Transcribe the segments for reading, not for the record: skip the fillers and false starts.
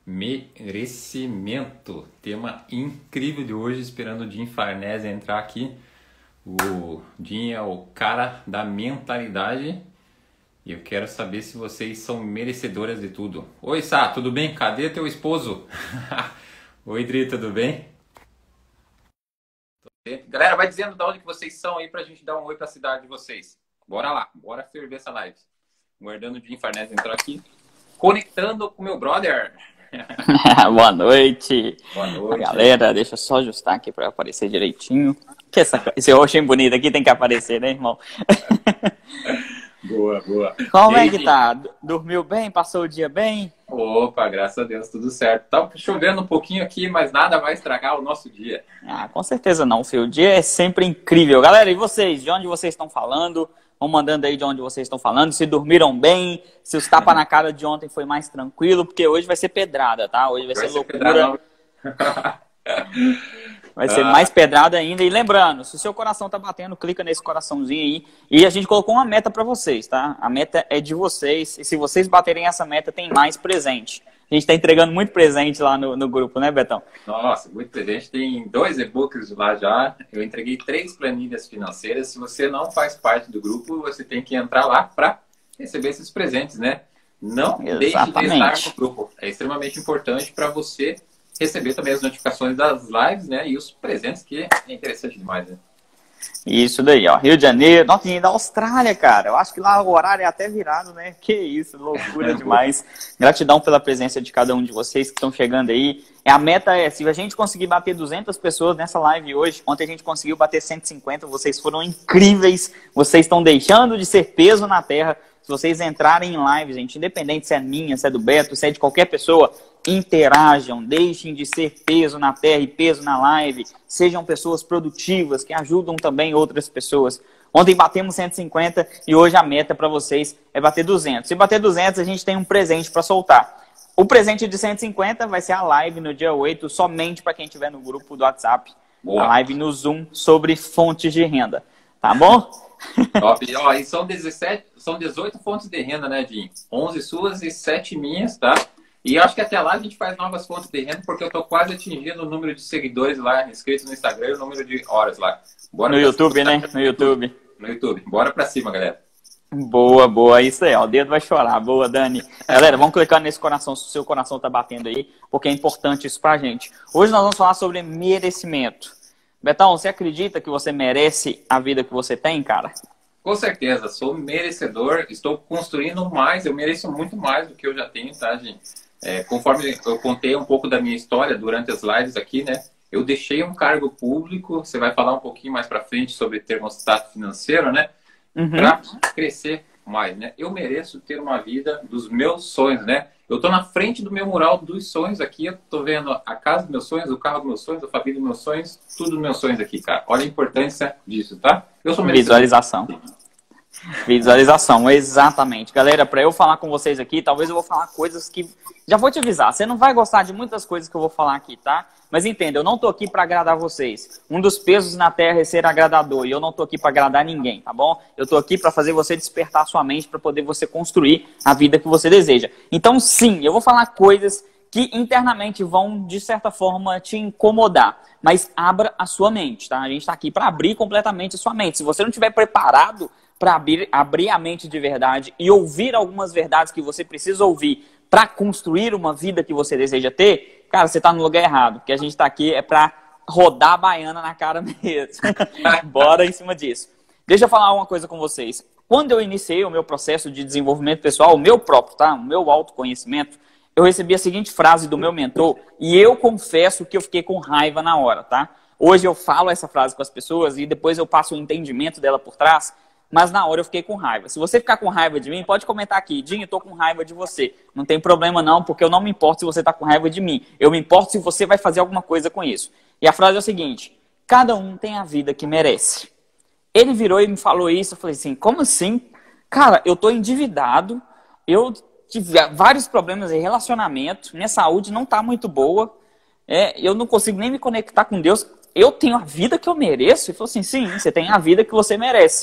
Merecimento. Tema incrível de hoje, esperando o Jim Farnese entrar aqui. O Jim é o cara da mentalidade e eu quero saber se vocês são merecedoras de tudo. Oi, Sá, tudo bem? Cadê teu esposo? Oi, Dri, tudo bem? Galera, vai dizendo de onde que vocês são aí pra gente dar um oi pra cidade de vocês. Bora lá, bora ferver essa live. Guardando o Jim Farnese entrar aqui. Conectando com meu brother. Boa noite. Boa noite. Galera, deixa eu só ajustar aqui para aparecer direitinho. Que esse roxinho bonito aqui tem que aparecer, né, irmão? Boa, boa. Como é que tá? Dormiu bem? Passou o dia bem? Opa, graças a Deus, tudo certo. Tá chovendo um pouquinho aqui, mas nada vai estragar o nosso dia. Ah, com certeza não, filho. O dia é sempre incrível. Galera, e vocês? De onde vocês estão falando? Vão mandando aí de onde vocês estão falando, se dormiram bem, se os tapas na cara de ontem foi mais tranquilo, porque hoje vai ser pedrada, tá? Hoje vai ser loucura. Vai ser mais pedrada ainda. E lembrando, se o seu coração tá batendo, clica nesse coraçãozinho aí. E a gente colocou uma meta pra vocês, tá? A meta é de vocês. E se vocês baterem essa meta, tem mais presente. A gente tá entregando muito presente lá no grupo, né, Betão? Nossa, muito presente. Tem 2 e-books lá já. Eu entreguei 3 planilhas financeiras. Se você não faz parte do grupo, você tem que entrar lá para receber esses presentes, né? Não deixe de estar no grupo. É extremamente importante para você receber também as notificações das lives, né? E os presentes, que é interessante demais, né? Isso daí, ó. Rio de Janeiro. Nossa, da Austrália, cara. Eu acho que lá o horário é até virado, né? Que isso, loucura demais. Gratidão pela presença de cada um de vocês que estão chegando aí. A meta é, se a gente conseguir bater 200 pessoas nessa live hoje, ontem a gente conseguiu bater 150, vocês foram incríveis. Vocês estão deixando de ser peso na terra. Se vocês entrarem em live, gente, independente se é minha, se é do Beto, se é de qualquer pessoa, interajam, deixem de ser peso na terra e peso na live, sejam pessoas produtivas, que ajudam também outras pessoas. Ontem batemos 150 e hoje a meta para vocês é bater 200. Se bater 200, a gente tem um presente para soltar. O presente de 150 vai ser a live no dia 8, somente para quem estiver no grupo do WhatsApp. Boa. A live no Zoom sobre fontes de renda. Tá bom? Top. Ó, e são 18 fontes de renda, né, Jim? 11 suas e 7 minhas, tá? E acho que até lá a gente faz novas fontes de renda, porque eu tô quase atingindo o número de seguidores lá, inscritos no Instagram e o número de horas lá. Bora no YouTube, cima, né? No YouTube. No YouTube. Bora pra cima, galera. Boa, boa. Isso aí, ó. O dedo vai chorar. Boa, Dani. Galera, vamos clicar nesse coração, se o seu coração tá batendo aí, porque é importante isso pra gente. Hoje nós vamos falar sobre merecimento. Betão, você acredita que você merece a vida que você tem, cara? Com certeza, sou merecedor, estou construindo mais, eu mereço muito mais do que eu já tenho, tá, gente? Conforme eu contei um pouco da minha história durante as lives aqui, né? Eu deixei um cargo público, você vai falar um pouquinho mais pra frente sobre termostato financeiro, né? Para crescer mais, né? Eu mereço ter uma vida dos meus sonhos, né? Eu tô na frente do meu mural dos sonhos aqui, eu tô vendo a casa dos meus sonhos, o carro dos meus sonhos, a família dos meus sonhos, tudo dos meus sonhos aqui, cara. Olha a importância disso, tá? Eu sou merecedor. Visualização. Visualização, exatamente. Galera, para eu falar com vocês aqui, talvez eu vou falar coisas que... Já vou te avisar, você não vai gostar de muitas coisas que eu vou falar aqui, tá? Mas entenda, eu não tô aqui para agradar vocês. Um dos pesos na terra é ser agradador, e eu não tô aqui para agradar ninguém, tá bom? Eu tô aqui para fazer você despertar a sua mente, para poder você construir a vida que você deseja. Então, sim, eu vou falar coisas que internamente vão, de certa forma, te incomodar. Mas abra a sua mente, tá? A gente tá aqui para abrir completamente a sua mente. Se você não estiver preparado para abrir a mente de verdade e ouvir algumas verdades que você precisa ouvir para construir uma vida que você deseja ter, cara, você está no lugar errado. Porque a gente está aqui é para rodar a baiana na cara mesmo. Bora em cima disso. Deixa eu falar uma coisa com vocês. Quando eu iniciei o meu processo de desenvolvimento pessoal, o meu próprio, tá? O meu autoconhecimento, eu recebi a seguinte frase do meu mentor e eu confesso que eu fiquei com raiva na hora, tá? Hoje eu falo essa frase com as pessoas e depois eu passo o entendimento dela por trás. Mas na hora eu fiquei com raiva. Se você ficar com raiva de mim, pode comentar aqui. Dinho, eu tô com raiva de você. Não tem problema não, porque eu não me importo se você tá com raiva de mim. Eu me importo se você vai fazer alguma coisa com isso. E a frase é o seguinte: cada um tem a vida que merece. Ele virou e me falou isso. Eu falei assim, como assim? Cara, eu tô endividado. Eu tive vários problemas em relacionamento. Minha saúde não tá muito boa. Eu não consigo nem me conectar com Deus. Eu tenho a vida que eu mereço? Ele falou assim, sim, você tem a vida que você merece.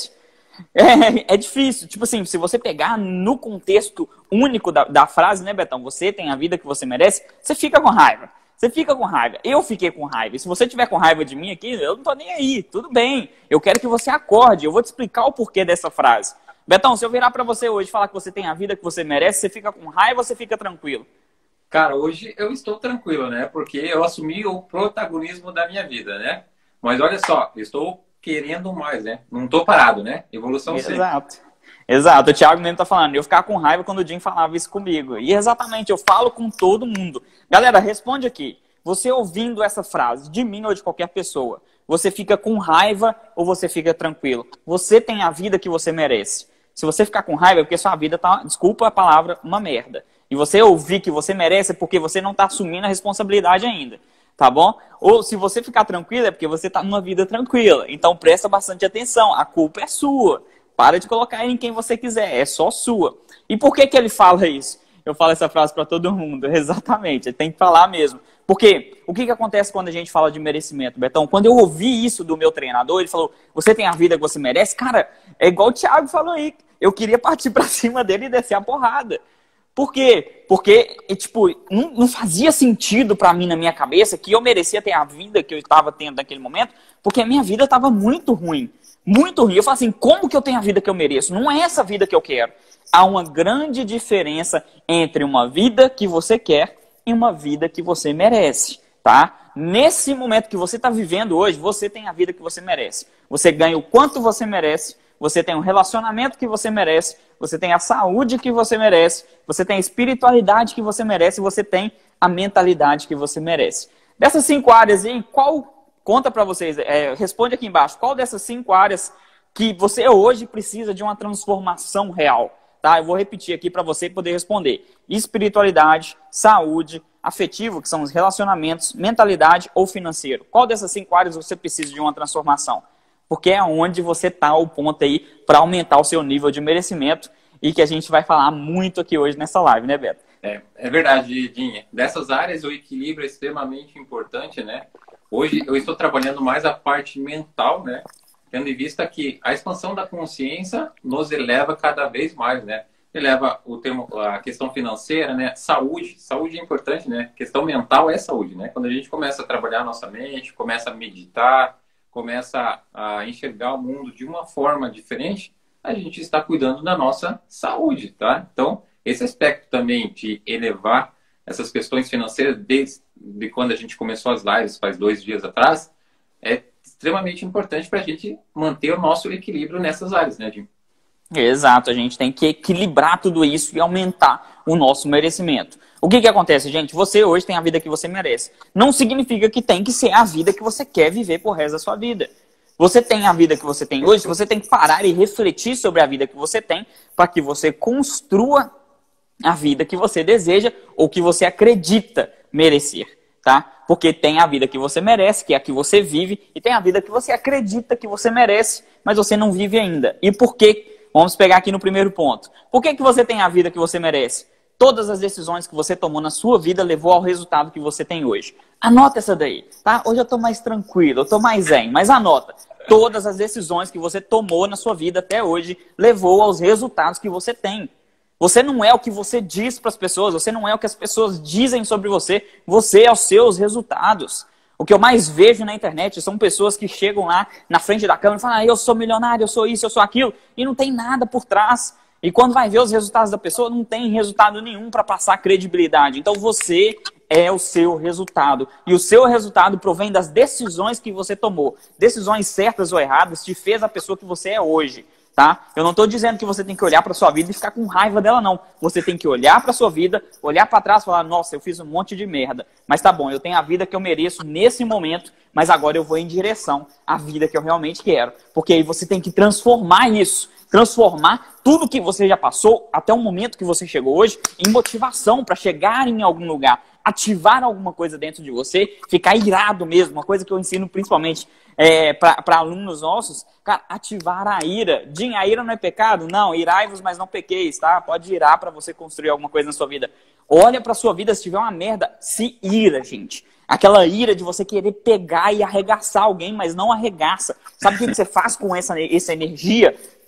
É difícil. Tipo assim, se você pegar no contexto único da frase, né, Betão? Você tem a vida que você merece, você fica com raiva. Você fica com raiva. Eu fiquei com raiva. E se você tiver com raiva de mim aqui, eu não tô nem aí. Tudo bem. Eu quero que você acorde. Eu vou te explicar o porquê dessa frase. Betão, se eu virar pra você hoje e falar que você tem a vida que você merece, você fica com raiva ou você fica tranquilo? Cara, hoje eu estou tranquilo, né? Porque eu assumi o protagonismo da minha vida, né? Mas olha só, eu estou querendo mais, né? Não estou parado, né? Evolução sempre. Exato. Exato, o Thiago mesmo tá falando, eu ficava com raiva quando o Jim falava isso comigo. E exatamente, eu falo com todo mundo. Galera, responde aqui. Você ouvindo essa frase, de mim ou de qualquer pessoa, você fica com raiva ou você fica tranquilo? Você tem a vida que você merece. Se você ficar com raiva é porque sua vida tá, desculpa a palavra, uma merda. E você ouvir que você merece é porque você não tá assumindo a responsabilidade ainda. Tá bom? Ou se você ficar tranquilo é porque você tá numa vida tranquila. Então presta bastante atenção, a culpa é sua. Para de colocar em quem você quiser, é só sua. E por que ele fala isso? Eu falo essa frase para todo mundo, exatamente, ele tem que falar mesmo. Porque o que acontece quando a gente fala de merecimento, Betão? Quando eu ouvi isso do meu treinador, ele falou, você tem a vida que você merece? Cara, é igual o Thiago falou aí, eu queria partir para cima dele e descer a porrada. Por quê? Porque, tipo, não fazia sentido para mim na minha cabeça que eu merecia ter a vida que eu estava tendo naquele momento, porque a minha vida estava muito ruim. Muito ruim. Eu falo assim, como que eu tenho a vida que eu mereço? Não é essa vida que eu quero. Há uma grande diferença entre uma vida que você quer e uma vida que você merece, tá? Nesse momento que você está vivendo hoje, você tem a vida que você merece. Você ganha o quanto você merece, você tem o relacionamento que você merece, você tem a saúde que você merece, você tem a espiritualidade que você merece, você tem a mentalidade que você merece. Dessas 5 áreas aí, qual... Conta pra vocês, responde aqui embaixo, qual dessas 5 áreas que você hoje precisa de uma transformação real, tá? Eu vou repetir aqui para você poder responder. Espiritualidade, saúde, afetivo, que são os relacionamentos, mentalidade ou financeiro. Qual dessas 5 áreas você precisa de uma transformação? Porque é onde você tá o ponto aí para aumentar o seu nível de merecimento e que a gente vai falar muito aqui hoje nessa live, né, Beto? É verdade, Dinha. Dessas áreas, o equilíbrio é extremamente importante, né? Hoje eu estou trabalhando mais a parte mental, né? Tendo em vista que a expansão da consciência nos eleva cada vez mais, né? Eleva a questão financeira, né? Saúde é importante, né? Questão mental é saúde, né? Quando a gente começa a trabalhar a nossa mente, começa a meditar, começa a enxergar o mundo de uma forma diferente, a gente está cuidando da nossa saúde, tá? Então, esse aspecto também de elevar essas questões financeiras desde quando a gente começou as lives, faz 2 dias atrás, é extremamente importante para a gente manter o nosso equilíbrio nessas áreas, né, Jim? Exato, a gente tem que equilibrar tudo isso e aumentar o nosso merecimento. O que acontece, gente? Você hoje tem a vida que você merece. Não significa que tem que ser a vida que você quer viver por resto da sua vida. Você tem a vida que você tem hoje, você tem que parar e refletir sobre a vida que você tem para que você construa a vida que você deseja ou que você acredita merecer, tá? Porque tem a vida que você merece, que é a que você vive, e tem a vida que você acredita que você merece, mas você não vive ainda. E por quê? Vamos pegar aqui no primeiro ponto. Por que você tem a vida que você merece? Todas as decisões que você tomou na sua vida levou ao resultado que você tem hoje. Anota essa daí, tá? Hoje eu tô mais tranquilo, eu tô mais zen, mas anota. Todas as decisões que você tomou na sua vida até hoje levou aos resultados que você tem. Você não é o que você diz para as pessoas, você não é o que as pessoas dizem sobre você, você é os seus resultados. O que eu mais vejo na internet são pessoas que chegam lá na frente da câmera e falam, eu sou milionário, eu sou isso, eu sou aquilo, e não tem nada por trás. E quando vai ver os resultados da pessoa, não tem resultado nenhum para passar credibilidade. Então você é o seu resultado. E o seu resultado provém das decisões que você tomou. Decisões certas ou erradas te fez a pessoa que você é hoje. Tá? Eu não estou dizendo que você tem que olhar para sua vida e ficar com raiva dela, não. Você tem que olhar para sua vida, olhar para trás e falar, nossa, eu fiz um monte de merda. Mas tá bom, eu tenho a vida que eu mereço nesse momento, mas agora eu vou em direção à vida que eu realmente quero. Porque aí você tem que transformar isso. Transformar tudo que você já passou até o momento que você chegou hoje em motivação para chegar em algum lugar. Ativar alguma coisa dentro de você, ficar irado mesmo. Uma coisa que eu ensino principalmente para alunos nossos, cara, ativar a ira. Jim, a ira não é pecado? Não, irai-vos, mas não pequeis, tá? Pode irar para você construir alguma coisa na sua vida. Olha pra sua vida, se tiver uma merda, se ira, gente. Aquela ira de você querer pegar e arregaçar alguém, mas não arregaça. Sabe o que você faz com essa energia?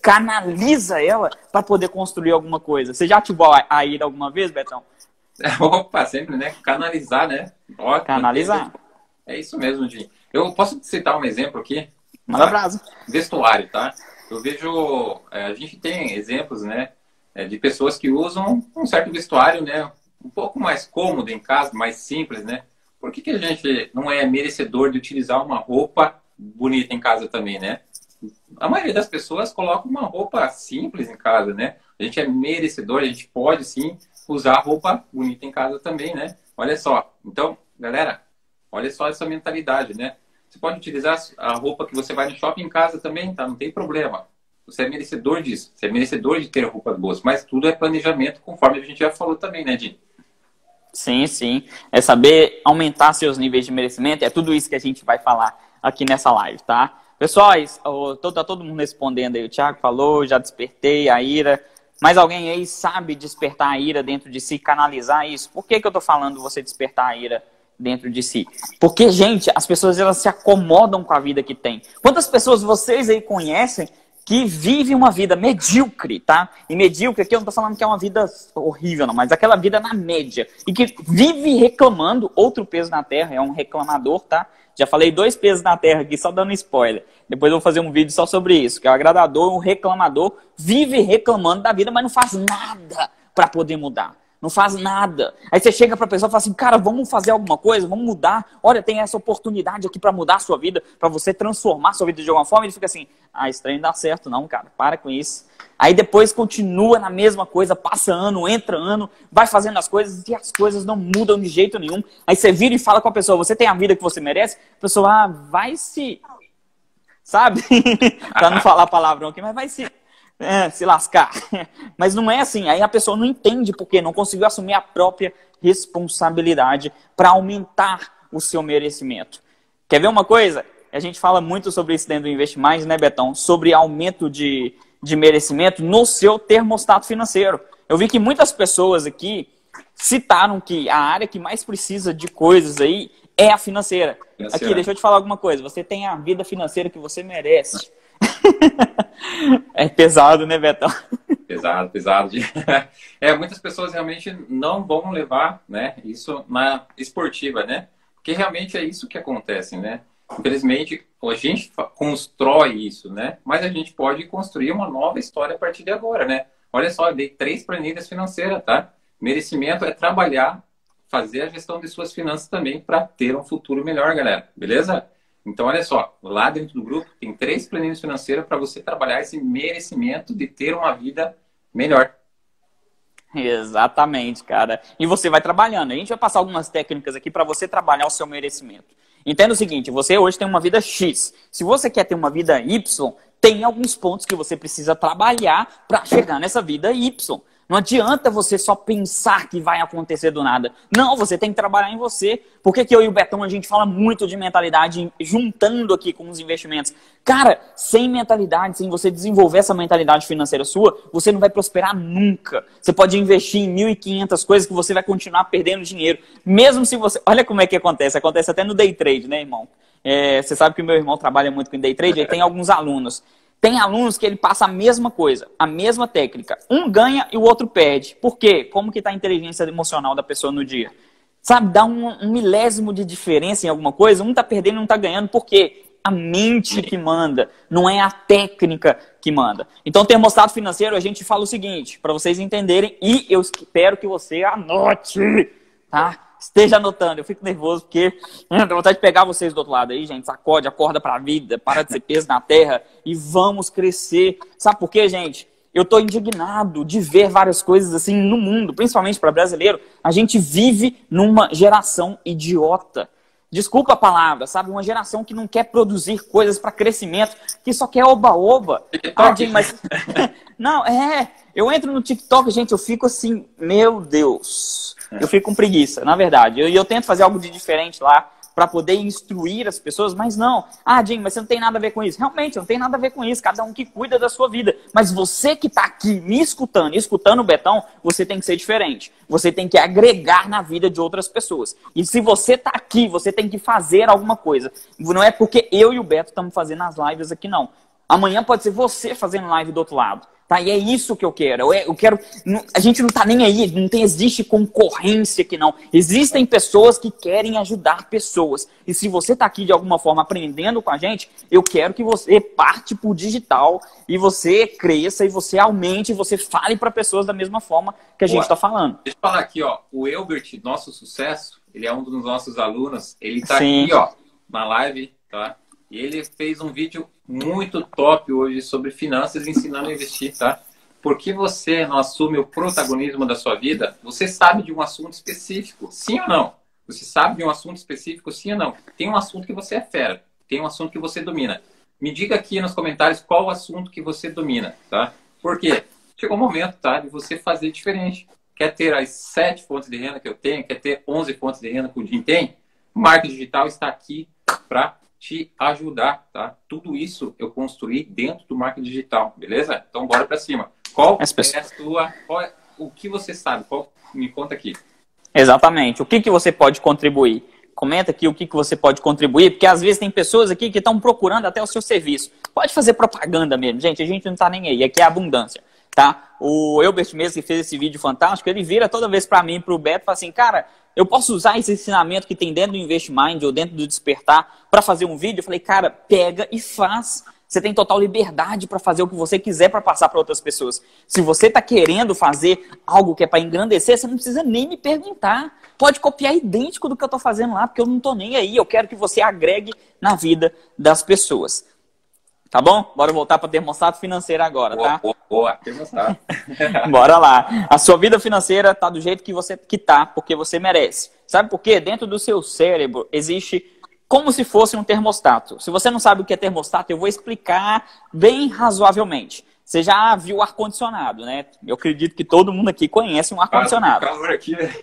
canaliza ela para poder construir alguma coisa. Você já ativou a ira alguma vez, Betão? Opa, sempre, né? Canalizar, né? Ótimo. Canalizar. É isso mesmo, Jim. Eu posso citar um exemplo aqui? Manda brasa. Vestuário, tá? Eu vejo, a gente tem exemplos, né? De pessoas que usam um certo vestuário, né? Um pouco mais cômodo em casa, mais simples, né? Por que a gente não é merecedor de utilizar uma roupa bonita em casa também, né? A maioria das pessoas coloca uma roupa simples em casa, né? A gente é merecedor, a gente pode sim usar roupa bonita em casa também, né? Olha só. Então, galera, olha só essa mentalidade, né? Você pode utilizar a roupa que você vai no shopping em casa também, tá? Não tem problema. Você é merecedor disso. Você é merecedor de ter roupas boas. Mas tudo é planejamento, conforme a gente já falou também, né, Jim? Sim, sim. É saber aumentar seus níveis de merecimento. É tudo isso que a gente vai falar aqui nessa live, tá? Pessoal, tá todo mundo respondendo aí. O Thiago falou, já despertei a ira. Mas alguém aí sabe despertar a ira dentro de si, canalizar isso? Por que eu tô falando você despertar a ira dentro de si? Porque, gente, as pessoas elas se acomodam com a vida que tem. Quantas pessoas vocês aí conhecem que vivem uma vida medíocre, tá? E medíocre aqui eu não tô falando que é uma vida horrível, não, mas aquela vida na média. E que vive reclamando, outro peso na terra, é um reclamador, tá? Já falei 2 pesos na terra aqui, só dando spoiler. Depois eu vou fazer um vídeo só sobre isso, que é o agradador, o reclamador, vive reclamando da vida, mas não faz nada para poder mudar. Não faz nada. Aí você chega pra pessoa e fala assim, cara, vamos fazer alguma coisa, vamos mudar. Olha, tem essa oportunidade aqui pra mudar a sua vida, pra você transformar a sua vida de alguma forma. Ele fica assim, isso trem não dá certo não, cara, para com isso. Aí depois continua na mesma coisa, passa ano, entra ano, vai fazendo as coisas e as coisas não mudam de jeito nenhum. Aí você vira e fala com a pessoa, você tem a vida que você merece? A pessoa, vai se... Sabe? Pra não falar palavrão aqui, mas vai se lascar. Mas não é assim. Aí a pessoa não entende porque não conseguiu assumir a própria responsabilidade para aumentar o seu merecimento. Quer ver uma coisa? A gente fala muito sobre isso dentro do Investe Mais, né, Betão? Sobre aumento de merecimento no seu termostato financeiro. Eu vi que muitas pessoas aqui citaram que a área que mais precisa de coisas aí é a financeira. Aqui, deixa eu te falar alguma coisa. Você tem a vida financeira que você merece. É pesado, né, Betão? Pesado. Muitas pessoas realmente não vão levar, né, isso na esportiva, né? Porque realmente é isso que acontece, né? Infelizmente, a gente constrói isso, né? Mas a gente pode construir uma nova história a partir de agora, né? Olha só, eu dei 3 planilhas financeiras, tá? Merecimento é trabalhar, fazer a gestão de suas finanças também para ter um futuro melhor, galera. Beleza? Então, olha só, lá dentro do grupo tem 3 planilhas financeiras para você trabalhar esse merecimento de ter uma vida melhor. Exatamente, cara. E você vai trabalhando. A gente vai passar algumas técnicas aqui para você trabalhar o seu merecimento. Entenda o seguinte, você hoje tem uma vida X. Se você quer ter uma vida Y, tem alguns pontos que você precisa trabalhar para chegar nessa vida Y. Não adianta você só pensar que vai acontecer do nada. Não, você tem que trabalhar em você. Por que eu e o Betão, a gente fala muito de mentalidade, juntando aqui com os investimentos? Cara, sem mentalidade, sem você desenvolver essa mentalidade financeira sua, você não vai prosperar nunca. Você pode investir em 1.500 coisas que você vai continuar perdendo dinheiro. Mesmo se você... Olha como é que acontece. Acontece até no day trade, né, irmão? Você sabe que o meu irmão trabalha muito com day trade, ele tem alguns alunos. Tem alunos que ele passa a mesma coisa, a mesma técnica. Um ganha e o outro perde. Por quê? Como que está a inteligência emocional da pessoa no dia? Sabe, dá um milésimo de diferença em alguma coisa. Um está perdendo e um está ganhando. Por quê? A mente que manda, não é a técnica que manda. Então, termostato financeiro, a gente fala o seguinte, para vocês entenderem, e eu espero que você anote, tá? Esteja anotando, eu fico nervoso porque dá vontade de pegar vocês do outro lado aí, gente. Sacode, acorda pra vida, para de ser peso na terra e vamos crescer. Sabe por quê, gente? Eu tô indignado de ver várias coisas assim no mundo, principalmente para brasileiro. A gente vive numa geração idiota. Desculpa a palavra, sabe? Uma geração que não quer produzir coisas para crescimento, que só quer oba-oba. Mas... Não, eu entro no TikTok, gente, eu fico assim, meu Deus. Eu fico com preguiça, na verdade. Eu tento fazer algo de diferente lá para poder instruir as pessoas, mas não. Jim, mas você não tem nada a ver com isso. Realmente, não tem nada a ver com isso. Cada um que cuida da sua vida. Mas você que está aqui me escutando o Betão, você tem que ser diferente. Você tem que agregar na vida de outras pessoas. E se você está aqui, você tem que fazer alguma coisa. Não é porque eu e o Beto estamos fazendo as lives aqui, não. Amanhã pode ser você fazendo live do outro lado. Tá? E é isso que eu quero. Eu quero. A gente não tá nem aí, existe concorrência aqui, não. Existem pessoas que querem ajudar pessoas. E se você tá aqui de alguma forma aprendendo com a gente, eu quero que você parte por digital e você cresça e você aumente e você fale para pessoas da mesma forma que a gente está falando. Deixa eu falar aqui, ó. O Elbert, nosso sucesso, ele é um dos nossos alunos. Ele tá aqui, ó, na live, tá? E ele fez um vídeo muito top hoje sobre finanças, ensinando a investir, tá? Porque você não assume o protagonismo da sua vida, você sabe de um assunto específico, sim ou não? Você sabe de um assunto específico, sim ou não? Tem um assunto que você é fera, tem um assunto que você domina. Me diga aqui nos comentários qual o assunto que você domina, tá? Porque chegou o momento, tá, de você fazer diferente. Quer ter as 7 fontes de renda que eu tenho? Quer ter 11 fontes de renda que o Jim tem? O marketing digital está aqui para te ajudar, tá? Tudo isso eu construí dentro do marketing digital, beleza? Então bora para cima. Qual é a sua, o que você sabe? Me conta aqui. Exatamente. O que você pode contribuir? Comenta aqui o que você pode contribuir, porque às vezes tem pessoas aqui que estão procurando até o seu serviço. Pode fazer propaganda mesmo, gente. A gente não tá nem aí. Aqui é abundância, tá? O Elbert mesmo que fez esse vídeo fantástico, ele vira toda vez para mim, para o Beto, e fala assim, cara, eu posso usar esse ensinamento que tem dentro do InvestMind ou dentro do Despertar para fazer um vídeo? Eu falei, cara, pega e faz. Você tem total liberdade para fazer o que você quiser para passar para outras pessoas. Se você está querendo fazer algo que é para engrandecer, você não precisa nem me perguntar. Pode copiar idêntico do que eu estou fazendo lá, porque eu não estou nem aí. Eu quero que você agregue na vida das pessoas. Tá bom? Bora voltar para termostato financeiro agora, tá? Boa, termostato. Bora lá. A sua vida financeira tá do jeito que tá, porque você merece. Sabe por quê? Dentro do seu cérebro existe como se fosse um termostato. Se você não sabe o que é termostato, eu vou explicar bem razoavelmente. Você já viu o ar-condicionado, né? Eu acredito que todo mundo aqui conhece um ar-condicionado. Calor aqui, velho.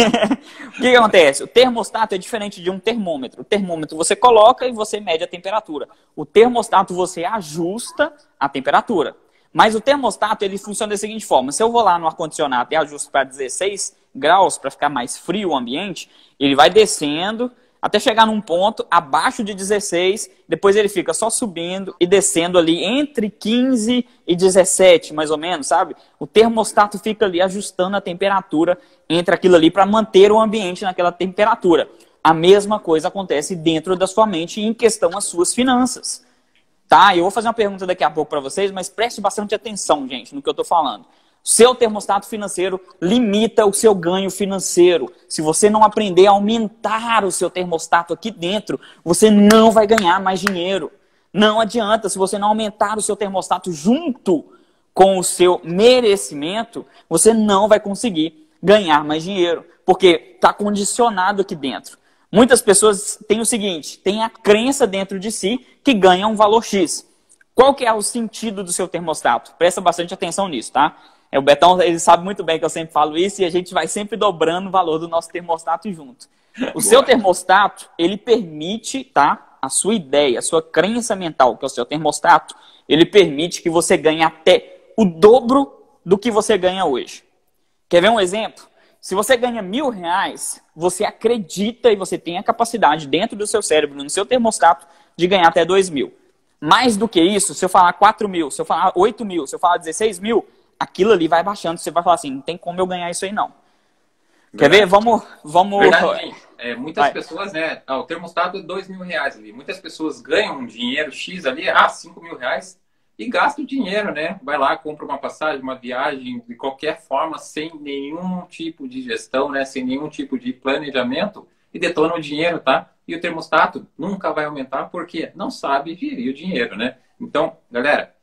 O que acontece? O termostato é diferente de um termômetro. O termômetro você coloca e você mede a temperatura. O termostato você ajusta a temperatura. Mas o termostato ele funciona da seguinte forma. Se eu vou lá no ar-condicionado e ajusto para 16 graus, para ficar mais frio o ambiente, ele vai descendo até chegar num ponto abaixo de 16, depois ele fica só subindo e descendo ali entre 15 e 17, mais ou menos, sabe? O termostato fica ali ajustando a temperatura entre aquilo ali para manter o ambiente naquela temperatura. A mesma coisa acontece dentro da sua mente em questão às suas finanças. Tá? Eu vou fazer uma pergunta daqui a pouco para vocês, mas preste bastante atenção, gente, no que eu estou falando. Seu termostato financeiro limita o seu ganho financeiro. Se você não aprender a aumentar o seu termostato aqui dentro, você não vai ganhar mais dinheiro. Não adianta, se você não aumentar o seu termostato junto com o seu merecimento, você não vai conseguir ganhar mais dinheiro, porque está condicionado aqui dentro. Muitas pessoas têm o seguinte, têm a crença dentro de si que ganha um valor X. Qual que é o sentido do seu termostato? Presta bastante atenção nisso, tá? O Betão, ele sabe muito bem que eu sempre falo isso e a gente vai sempre dobrando o valor do nosso termostato junto. O seu termostato, ele permite, tá? A sua ideia, a sua crença mental, que é o seu termostato, ele permite que você ganhe até o dobro do que você ganha hoje. Quer ver um exemplo? Se você ganha R$1.000, você acredita e você tem a capacidade dentro do seu cérebro, no seu termostato, de ganhar até 2.000. Mais do que isso, se eu falar 4.000, se eu falar 8.000, se eu falar 16.000, aquilo ali vai baixando. Você vai falar assim, não tem como eu ganhar isso aí não. Verdade. Quer ver? Vamos... Verdade, muitas pessoas, né? O termostato é R$2.000 ali. Muitas pessoas ganham um dinheiro X ali, R$5.000 e gastam o dinheiro, né? Vai lá, compra uma passagem, uma viagem, de qualquer forma, sem nenhum tipo de gestão, né? Sem nenhum tipo de planejamento e detona o dinheiro, tá? E o termostato nunca vai aumentar porque não sabe gerir o dinheiro, né? Então, galera,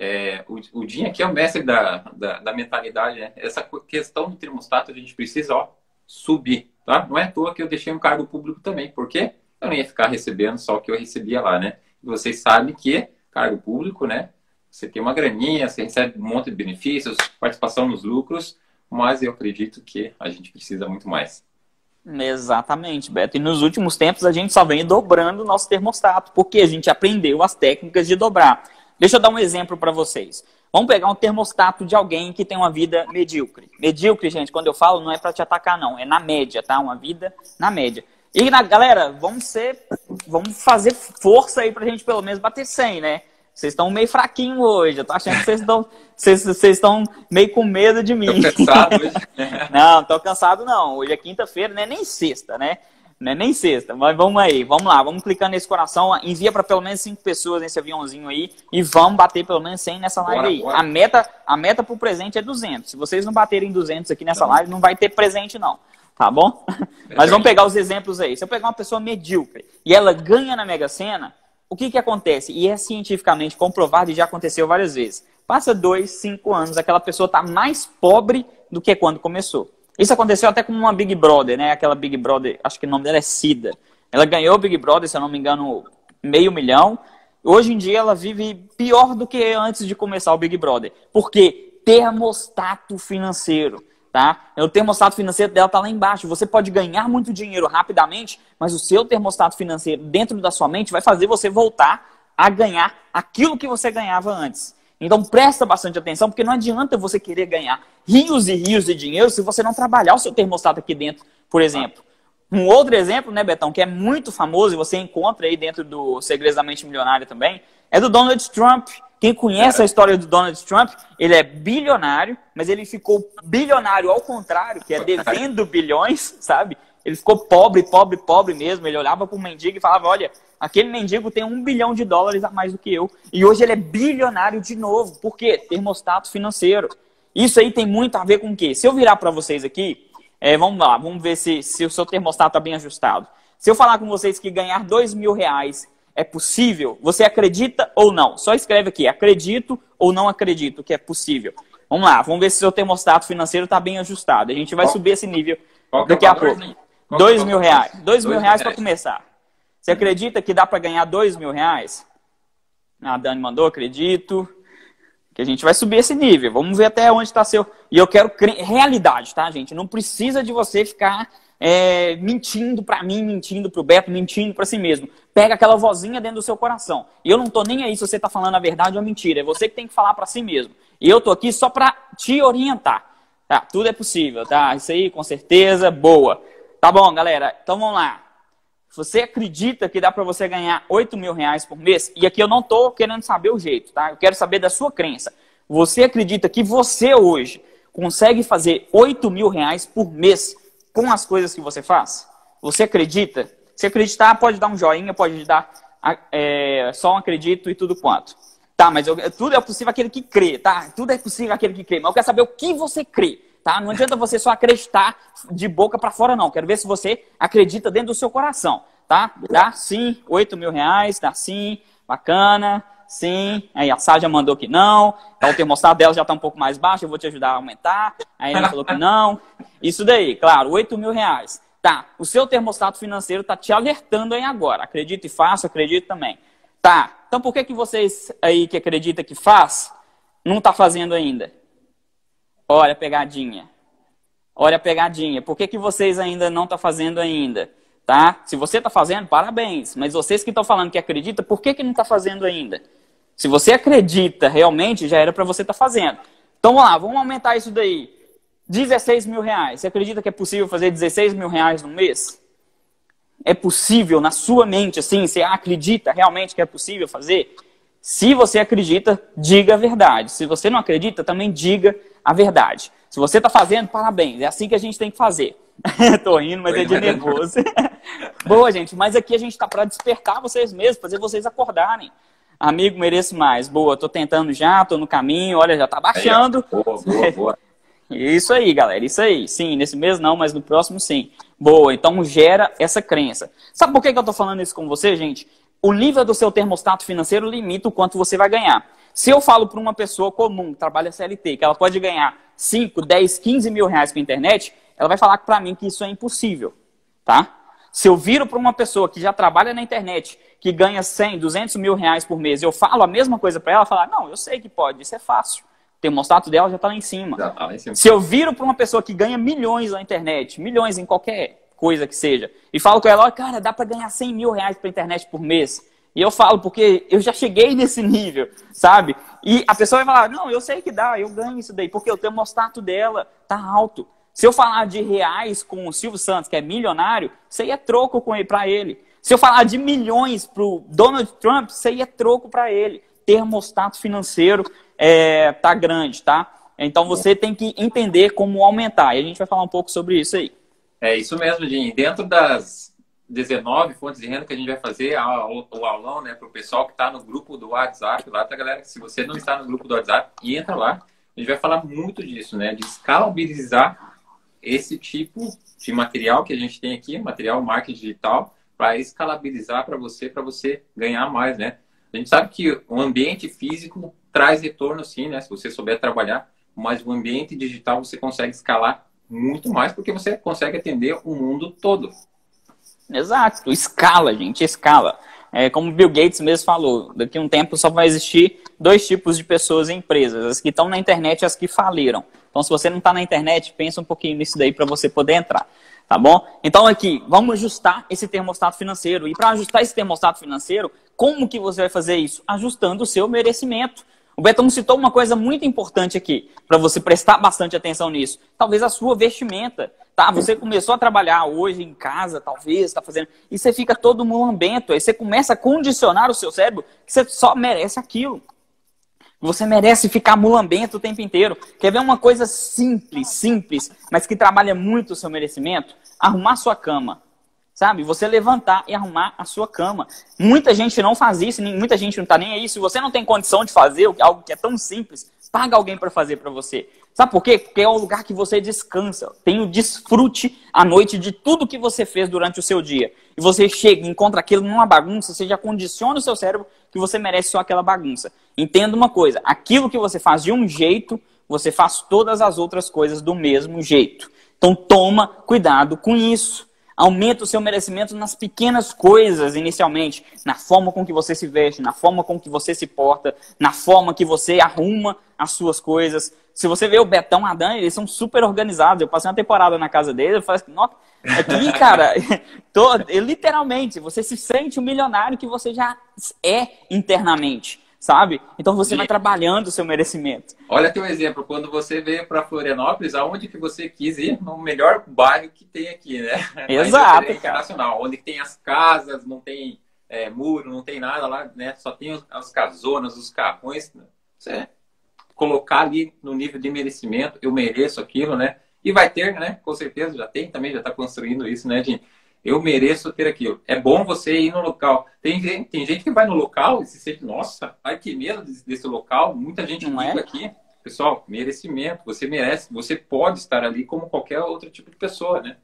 o Jim aqui é o mestre da mentalidade, né? Essa questão do termostato a gente precisa, subir, tá? Não é à toa que eu deixei um cargo público também, porque eu não ia ficar recebendo só o que eu recebia lá, né? E vocês sabem que cargo público, né? Você tem uma graninha, você recebe um monte de benefícios, participação nos lucros, mas eu acredito que a gente precisa muito mais. Exatamente, Beto. E nos últimos tempos a gente só vem dobrando o nosso termostato, porque a gente aprendeu as técnicas de dobrar. Deixa eu dar um exemplo para vocês. Vamos pegar um termostato de alguém que tem uma vida medíocre. Medíocre, gente, quando eu falo, não é para te atacar, não. É na média, tá? Uma vida na média. E, galera, vamos fazer força aí pra gente pelo menos bater 100, né? Vocês estão meio fraquinhos hoje. Eu tô achando que vocês estão meio com medo de mim. Tô cansado hoje. Não, tô cansado não. Hoje é quinta-feira, não é nem sexta, né? Não é nem sexta. Mas vamos aí, vamos lá. Vamos clicando nesse coração. Envia para pelo menos 5 pessoas nesse aviãozinho aí. E vamos bater pelo menos 100 nessa live aí. Bora. A meta pro presente é 200. Se vocês não baterem 200 aqui nessa live, não vai ter presente não. Tá bom? Mas vamos pegar os exemplos aí. Se eu pegar uma pessoa medíocre e ela ganha na Mega Sena, o que acontece? E é cientificamente comprovado e já aconteceu várias vezes. Passa 2, 5 anos, aquela pessoa está mais pobre do que quando começou. Isso aconteceu até com uma Big Brother, né? Aquela Big Brother, acho que o nome dela é Cida. Ela ganhou o Big Brother, se eu não me engano, $500 mil. Hoje em dia ela vive pior do que antes de começar o Big Brother. Por quê? Termostato financeiro. Tá? O termostato financeiro dela está lá embaixo. Você pode ganhar muito dinheiro rapidamente, mas o seu termostato financeiro dentro da sua mente vai fazer você voltar a ganhar aquilo que você ganhava antes. Então presta bastante atenção, porque não adianta você querer ganhar rios e rios de dinheiro se você não trabalhar o seu termostato aqui dentro, por exemplo. Um outro exemplo, né, Betão, que é muito famoso e você encontra aí dentro do Segredos da Mente Milionária também, é do Donald Trump. Quem conhece a história do Donald Trump, ele é bilionário, mas ele ficou bilionário ao contrário, que é devendo bilhões, sabe? Ele ficou pobre, pobre, pobre mesmo. Ele olhava para um mendigo e falava, olha, aquele mendigo tem $1 bilhão a mais do que eu. E hoje ele é bilionário de novo. Por quê? Termostato financeiro. Isso aí tem muito a ver com o quê? Se eu virar para vocês aqui, vamos lá, vamos ver se o seu termostato está bem ajustado. Se eu falar com vocês que ganhar R$2 mil é possível? Você acredita ou não? Só escreve aqui, acredito ou não acredito que é possível. Vamos lá, vamos ver se o seu termostato financeiro está bem ajustado. A gente vai subir esse nível daqui a pouco. R$2 mil. R$2 mil para começar. Você acredita que dá para ganhar R$2 mil? A Dani mandou, acredito. Que a gente vai subir esse nível. Vamos ver até onde está seu... E eu quero realidade, tá, gente? Não precisa de você ficar mentindo para mim, mentindo para o Beto, mentindo para si mesmo. Pega aquela vozinha dentro do seu coração. E eu não tô nem aí se você tá falando a verdade ou a mentira. É você que tem que falar para si mesmo. E eu tô aqui só para te orientar. Tá? Tudo é possível, tá? Isso aí, com certeza, boa. Tá bom, galera. Então vamos lá. Você acredita que dá para você ganhar R$8 mil por mês? E aqui eu não tô querendo saber o jeito, tá? Eu quero saber da sua crença. Você acredita que você hoje consegue fazer R$8 mil por mês com as coisas que você faz? Você acredita? Se acreditar, pode dar um joinha, pode dar só um acredito e tudo quanto. Tá, mas tudo é possível aquele que crê, tá? Tudo é possível aquele que crê. Mas eu quero saber o que você crê, tá? Não adianta você só acreditar de boca para fora, não. Quero ver se você acredita dentro do seu coração, tá? Dá sim, R$8 mil, dá sim, bacana, sim. Aí a Sádia mandou que não. Então, o termostato dela já está um pouco mais baixo, eu vou te ajudar a aumentar. Aí ela falou que não. Isso daí, claro, R$8 mil. Tá, o seu termostato financeiro está te alertando aí agora. Acredito e faço, acredito também. Tá, então por que vocês aí que acreditam que faz, não está fazendo ainda? Olha a pegadinha. Olha a pegadinha. Por que vocês ainda não estão fazendo ainda? Tá? Se você está fazendo, parabéns. Mas vocês que estão falando que acreditam, por que não está fazendo ainda? Se você acredita realmente, já era para você estar fazendo. Então vamos lá, vamos aumentar isso daí. R$16 mil. Você acredita que é possível fazer R$16 mil no mês? É possível na sua mente, assim? Você acredita realmente que é possível fazer? Se você acredita, diga a verdade. Se você não acredita, também diga a verdade. Se você está fazendo, parabéns. É assim que a gente tem que fazer. Tô rindo, mas é de nervoso. Boa, gente. Mas aqui a gente está para despertar vocês mesmos, fazer vocês acordarem. Amigo, mereço mais. Boa, tô tentando já, tô no caminho. Olha, já tá baixando. Boa. Isso aí, galera. Isso aí. Sim, nesse mês não, mas no próximo sim. Boa, então gera essa crença. Sabe por que eu tô falando isso com você, gente? O nível do seu termostato financeiro limita o quanto você vai ganhar. Se eu falo para uma pessoa comum, que trabalha CLT, que ela pode ganhar 5, 10, 15 mil reais com a internet, ela vai falar para mim que isso é impossível, tá? Se eu viro para uma pessoa que já trabalha na internet, que ganha 100, 200 mil reais por mês, eu falo a mesma coisa para ela, falar, não, eu sei que pode, isso é fácil. O termostato dela já está lá em cima. Se eu viro para uma pessoa que ganha milhões na internet, milhões em qualquer coisa que seja, e falo com ela, cara, dá para ganhar 100 mil reais para internet por mês. E eu falo, porque eu já cheguei nesse nível, sabe? E a pessoa vai falar, não, eu sei que dá, eu ganho isso daí, porque o termostato dela tá alto. Se eu falar de reais com o Silvio Santos, que é milionário, isso aí é troco para ele. Se eu falar de milhões pro Donald Trump, isso aí é troco para ele. termostato financeiro tá grande, tá? Então você tem que entender como aumentar. E a gente vai falar um pouco sobre isso aí. É isso mesmo, Jim. Dentro das 19 fontes de renda que a gente vai fazer o aulão, né, para o pessoal que está no grupo do WhatsApp, lá tá, galera, se você não está no grupo do WhatsApp, entra lá. A gente vai falar muito disso, né, de escalabilizar esse tipo de material que a gente tem aqui, material marketing digital, para escalabilizar para você ganhar mais, né? A gente sabe que o ambiente físico traz retorno, sim, né, se você souber trabalhar, mas o ambiente digital você consegue escalar muito mais, porque você consegue atender o mundo todo. Exato, escala, gente, escala. Como o Bill Gates mesmo falou, daqui a um tempo só vai existir 2 tipos de pessoas em empresas, as que estão na internet e as que faliram. Então, se você não está na internet, pensa um pouquinho nisso daí para você poder entrar, tá bom? Então, aqui, vamos ajustar esse termostato financeiro. E para ajustar esse termostato financeiro, como que você vai fazer isso? Ajustando o seu merecimento. O Betão citou uma coisa muito importante aqui, para você prestar bastante atenção nisso. Talvez a sua vestimenta, tá? Você começou a trabalhar hoje em casa, talvez, está fazendo... E você fica todo mulambento. Aí você começa a condicionar o seu cérebro que você só merece aquilo. Você merece ficar mulambento o tempo inteiro. Quer ver uma coisa simples, mas que trabalha muito o seu merecimento? Arrumar sua cama. Sabe? Você levantar e arrumar a sua cama. Muita gente não faz isso, muita gente não tá nem aí. Se você não tem condição de fazer algo que é tão simples, paga alguém para fazer para você. Sabe por quê? Porque é o lugar que você descansa. Tem o desfrute à noite de tudo que você fez durante o seu dia. E você chega e encontra aquilo numa bagunça, você já condiciona o seu cérebro que você merece só aquela bagunça. Entenda uma coisa, aquilo que você faz de um jeito, você faz todas as outras coisas do mesmo jeito. Então toma cuidado com isso. Aumenta o seu merecimento nas pequenas coisas, inicialmente. Na forma com que você se veste, na forma com que você se porta, na forma que você arruma as suas coisas. Se você vê o Betão, a Dani, eles são super organizados. Eu passei uma temporada na casa deles, eu falei assim, nossa, aqui, cara, literalmente, você se sente o milionário que você já é internamente. Sabe? Então você vai trabalhando o seu merecimento. Olha teu exemplo, quando você veio para Florianópolis, aonde que você quis ir? No melhor bairro que tem aqui, né? Exato. Internacional, onde tem as casas, não tem muro, não tem nada lá, né? Só tem as casonas, os carrões. Né? Você colocar ali no nível de merecimento, eu mereço aquilo, né? E vai ter, né? Com certeza já tem também, já está construindo isso, né, Jim? Eu mereço ter aquilo. É bom você ir no local. Tem gente que vai no local e se sente, nossa, ai que medo desse local. Muita gente liga aqui. Pessoal, merecimento. Você merece. Você pode estar ali como qualquer outro tipo de pessoa, né?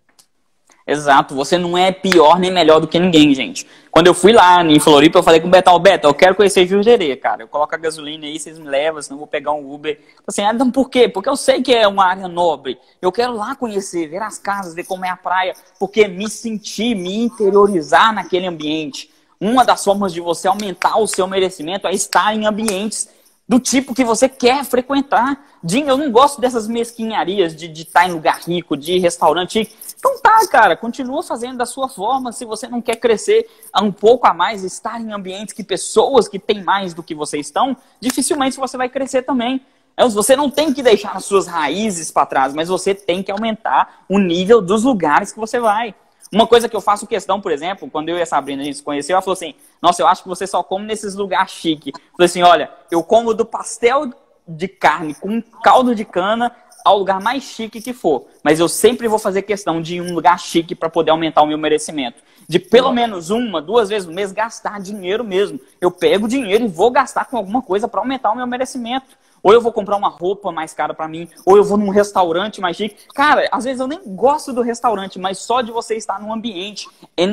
Exato. Você não é pior nem melhor do que ninguém, gente. Quando eu fui lá em Floripa, eu falei com o Beto, eu quero conhecer Jurerê, cara. Eu coloco a gasolina aí, vocês me levam, senão eu vou pegar um Uber. Assim, então por quê? Porque eu sei que é uma área nobre. Eu quero lá conhecer, ver as casas, ver como é a praia. Porque me sentir, me interiorizar naquele ambiente. Uma das formas de você aumentar o seu merecimento é estar em ambientes do tipo que você quer frequentar. Jim, eu não gosto dessas mesquinharias de estar em lugar rico, de restaurante. Então tá, cara, continua fazendo da sua forma. Se você não quer crescer um pouco a mais, estar em ambientes que pessoas que têm mais do que você estão, dificilmente você vai crescer também. Você não tem que deixar as suas raízes para trás, mas você tem que aumentar o nível dos lugares que você vai. Uma coisa que eu faço questão, por exemplo, quando eu e a Sabrina a gente se conheceu, ela falou assim, nossa, eu acho que você só come nesses lugares chiques. Eu falei assim, olha, eu como do pastel de carne com caldo de cana ao lugar mais chique que for. Mas eu sempre vou fazer questão de ir em um lugar chique para poder aumentar o meu merecimento. De pelo menos 1, 2 vezes no mês gastar dinheiro mesmo. Eu pego dinheiro e vou gastar com alguma coisa para aumentar o meu merecimento. Ou eu vou comprar uma roupa mais cara pra mim, ou eu vou num restaurante mais chique. Cara, às vezes eu nem gosto do restaurante, mas só de você estar num ambiente,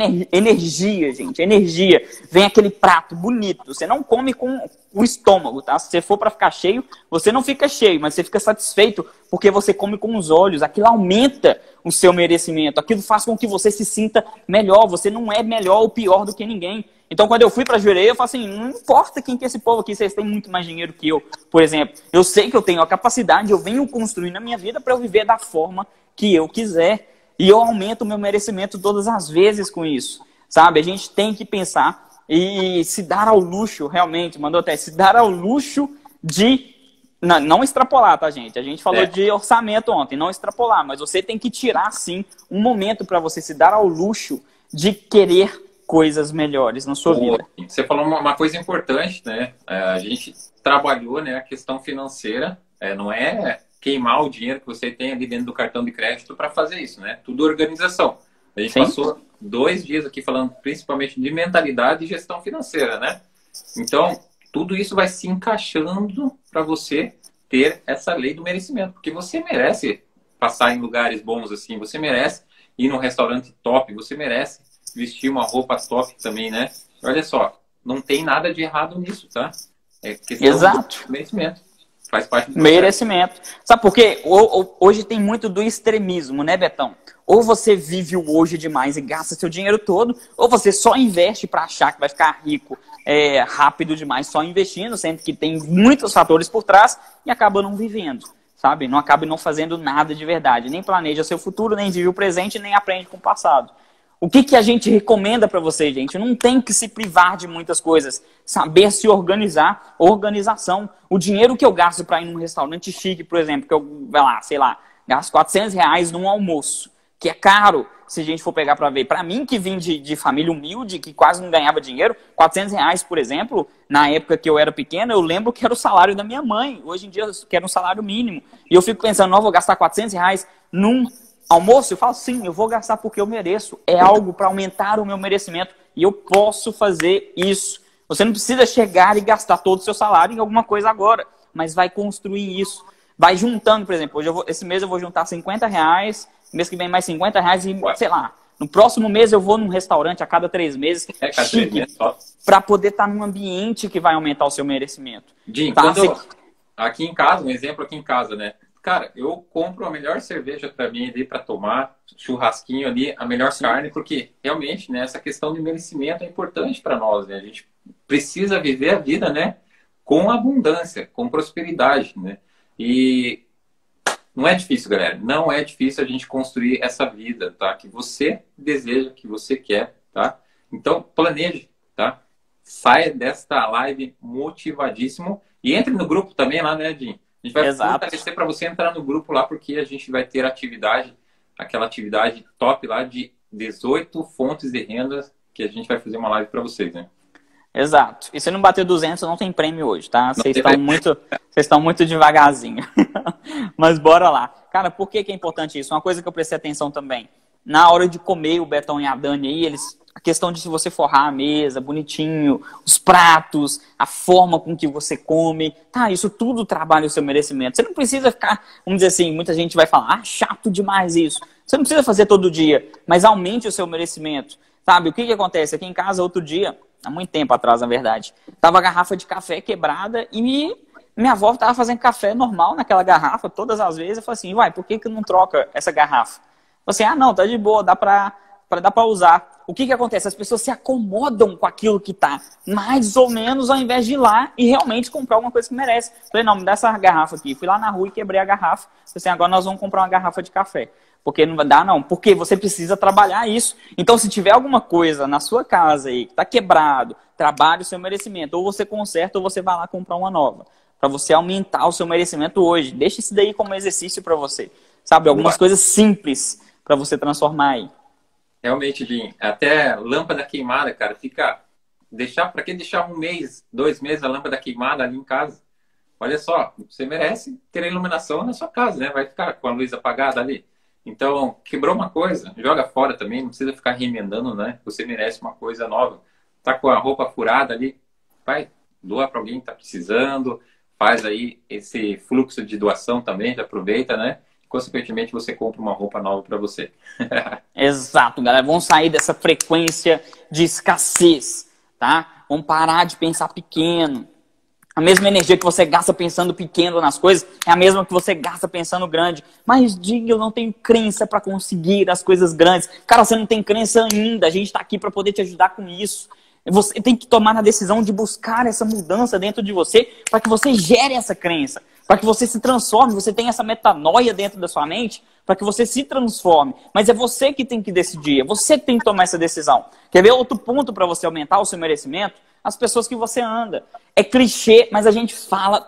energia, gente, energia. Vem aquele prato bonito, você não come com o estômago, tá? Se você for pra ficar cheio, você não fica cheio, mas você fica satisfeito porque você come com os olhos. Aquilo aumenta o seu merecimento, aquilo faz com que você se sinta melhor. Você não é melhor ou pior do que ninguém. Então, quando eu fui para Jurerê, eu falei assim, não importa quem que é esse povo aqui, vocês têm muito mais dinheiro que eu, por exemplo. Eu sei que eu tenho a capacidade, eu venho construindo a minha vida para eu viver da forma que eu quiser. E eu aumento o meu merecimento todas as vezes com isso, sabe? A gente tem que pensar e se dar ao luxo, realmente, mandou até, se dar ao luxo de... Não extrapolar, tá, gente? A gente falou de orçamento ontem, não extrapolar, mas você tem que tirar, sim, um momento para você se dar ao luxo de querer coisas melhores na sua vida. Você falou uma coisa importante, né? A gente trabalhou, né, a questão financeira, não é queimar o dinheiro que você tem ali dentro do cartão de crédito para fazer isso, né? Tudo organização. A gente passou 2 dias aqui falando principalmente de mentalidade e gestão financeira, né? Então, tudo isso vai se encaixando para você ter essa lei do merecimento, porque você merece passar em lugares bons assim, você merece ir num restaurante top, você merece vestir uma roupa top também, né? Olha só, não tem nada de errado nisso, tá? É questão Exato. do merecimento. Faz parte do merecimento. Sabe por quê? Hoje tem muito do extremismo, né, Betão? Ou você vive o hoje demais e gasta seu dinheiro todo, ou você só investe para achar que vai ficar rico rápido demais só investindo, sendo que tem muitos fatores por trás e acaba não vivendo, sabe? Não acaba não fazendo nada de verdade. Nem planeja seu futuro, nem vive o presente, nem aprende com o passado. O que a gente recomenda para você, gente? Não tem que se privar de muitas coisas. Saber se organizar, organização. O dinheiro que eu gasto para ir num restaurante chique, por exemplo, que eu, sei lá, gasto R$400 num almoço, que é caro, se a gente for pegar para ver. Para mim, que vim de família humilde, que quase não ganhava dinheiro, R$400, por exemplo, na época que eu era pequena, eu lembro que era o salário da minha mãe. Hoje em dia, eu quero um salário mínimo. E eu fico pensando, não, vou gastar R$400 num almoço? Eu falo, sim, eu vou gastar porque eu mereço. É algo para aumentar o meu merecimento e eu posso fazer isso. Você não precisa chegar e gastar todo o seu salário em alguma coisa agora, mas vai construir isso. Vai juntando, por exemplo, esse mês eu vou juntar R$50, mês que vem mais R$50 e, sei lá, no próximo mês eu vou num restaurante a cada 3 meses, para poder estar num ambiente que vai aumentar o seu merecimento. Jim, aqui em casa, um exemplo aqui em casa, né? Cara, eu compro a melhor cerveja para mim ali para tomar, churrasquinho ali, a melhor carne, porque realmente, né, essa questão de merecimento é importante para nós, né? A gente precisa viver a vida, né, com abundância, com prosperidade, né? E não é difícil, galera. Não é difícil a gente construir essa vida, tá? Que você deseja, que você quer, tá? Então, planeje, tá? Saia desta live motivadíssimo e entre no grupo também lá, né, Jim? A gente vai fortalecer para você entrar no grupo lá, porque a gente vai ter aquela atividade top lá de 18 fontes de renda que a gente vai fazer uma live para vocês, né? Exato. E se não bater 200, não tem prêmio hoje, tá? Vocês estão muito devagarzinho. Mas bora lá. Cara, por que é importante isso? Uma coisa que eu prestei atenção também. Na hora de comer, o Betão e a Dani aí, a questão de se você forrar a mesa, bonitinho, os pratos, a forma com que você come, tá? Isso tudo trabalha o seu merecimento. Você não precisa ficar, vamos dizer assim, muita gente vai falar, chato demais isso. Você não precisa fazer todo dia, mas aumente o seu merecimento. Sabe, o que acontece? Aqui em casa, outro dia, há muito tempo atrás, na verdade, tava a garrafa de café quebrada e minha avó tava fazendo café normal naquela garrafa, todas as vezes. Eu falei assim, por que não troca essa garrafa? Eu falei assim, não, tá de boa, dá pra usar. O que acontece? As pessoas se acomodam com aquilo que tá mais ou menos, ao invés de ir lá e realmente comprar alguma coisa que merece. Eu falei, não, me dá essa garrafa aqui. Fui lá na rua e quebrei a garrafa. Eu falei assim, agora nós vamos comprar uma garrafa de café. Porque não vai dar, não. Porque você precisa trabalhar isso. Então, se tiver alguma coisa na sua casa aí que tá quebrado, trabalhe o seu merecimento. Ou você conserta ou você vai lá comprar uma nova. Para você aumentar o seu merecimento hoje. Deixa isso daí como exercício para você. Sabe, algumas coisas simples para você transformar aí. Realmente, Jim, até lâmpada queimada, cara, pra que deixar 1 mês, 2 meses a lâmpada queimada ali em casa? Olha só, você merece ter a iluminação na sua casa, né? Vai ficar com a luz apagada ali. Então, quebrou uma coisa, joga fora também, não precisa ficar remendando, né? Você merece uma coisa nova. Tá com a roupa furada ali, vai, doa para alguém que tá precisando, faz aí esse fluxo de doação também, já aproveita, né? Consequentemente, você compra uma roupa nova para você. Exato, galera. Vamos sair dessa frequência de escassez, tá? Vamos parar de pensar pequeno. A mesma energia que você gasta pensando pequeno nas coisas é a mesma que você gasta pensando grande. Mas, diga, eu não tenho crença para conseguir as coisas grandes. Cara, você não tem crença ainda. A gente está aqui para poder te ajudar com isso. Você tem que tomar a decisão de buscar essa mudança dentro de você para que você gere essa crença. Para que você se transforme, você tenha essa metanoia dentro da sua mente, para que você se transforme. Mas é você que tem que decidir, é você que tem que tomar essa decisão. Quer ver outro ponto para você aumentar o seu merecimento? As pessoas que você anda. É clichê, mas a gente fala,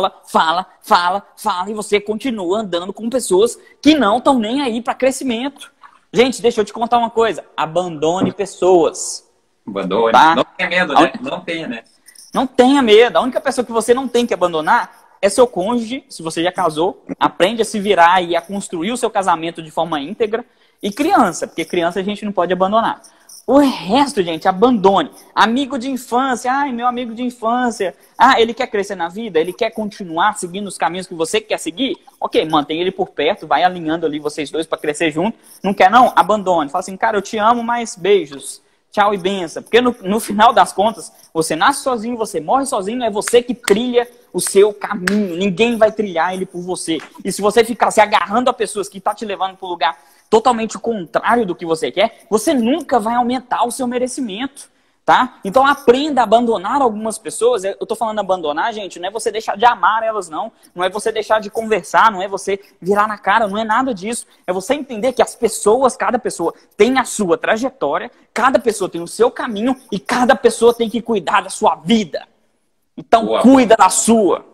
e você continua andando com pessoas que não estão nem aí para crescimento. Gente, deixa eu te contar uma coisa. Abandone pessoas. Abandone. Tá? Não tenha medo, né? Não tenha, né? Não tenha medo. A única pessoa que você não tem que abandonar é seu cônjuge, se você já casou. Aprende a se virar e a construir o seu casamento de forma íntegra. E criança, porque criança a gente não pode abandonar. O resto, gente, abandone. Amigo de infância, ai, meu amigo de infância. Ah, ele quer crescer na vida? Ele quer continuar seguindo os caminhos que você quer seguir? Ok, mantém ele por perto, vai alinhando ali vocês dois para crescer junto. Não quer não? Abandone. Fala assim, cara, eu te amo, mas beijos. Tchau e benção. Porque no final das contas, você nasce sozinho, você morre sozinho, é você que trilha o seu caminho. Ninguém vai trilhar ele por você. E se você ficar se agarrando a pessoas que estão te levando para o lugar totalmente contrário do que você quer, você nunca vai aumentar o seu merecimento, tá? Então aprenda a abandonar algumas pessoas. Eu tô falando abandonar, gente, não é você deixar de amar elas, não. Não é você deixar de conversar, não é você virar na cara, não é nada disso. É você entender que as pessoas, cada pessoa tem a sua trajetória, cada pessoa tem o seu caminho e cada pessoa tem que cuidar da sua vida. Então cuida da sua.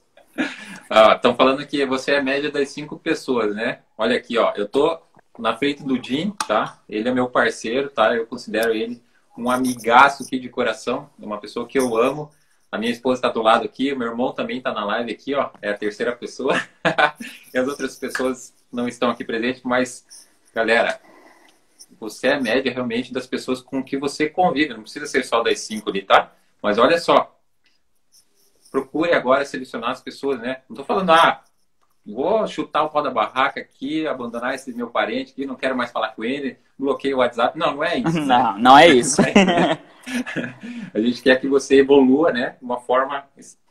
Estão falando que você é a média das 5 pessoas, né? Olha aqui, ó, eu tô na frente do Jim, tá? Ele é meu parceiro, tá? Eu considero ele um amigaço aqui de coração, uma pessoa que eu amo. A minha esposa está do lado aqui, o meu irmão também está na live aqui, ó. É a terceira pessoa. E as outras pessoas não estão aqui presentes, mas, galera, você é a média realmente das pessoas com que você convive. Não precisa ser só das 5 ali, tá? Mas olha só, procure agora selecionar as pessoas, né? Não tô falando, vou chutar o pau da barraca aqui, abandonar esse meu parente aqui, não quero mais falar com ele, bloqueei o WhatsApp. Não, não é isso. Não, né? Não é isso. A gente quer que você evolua, né? De uma forma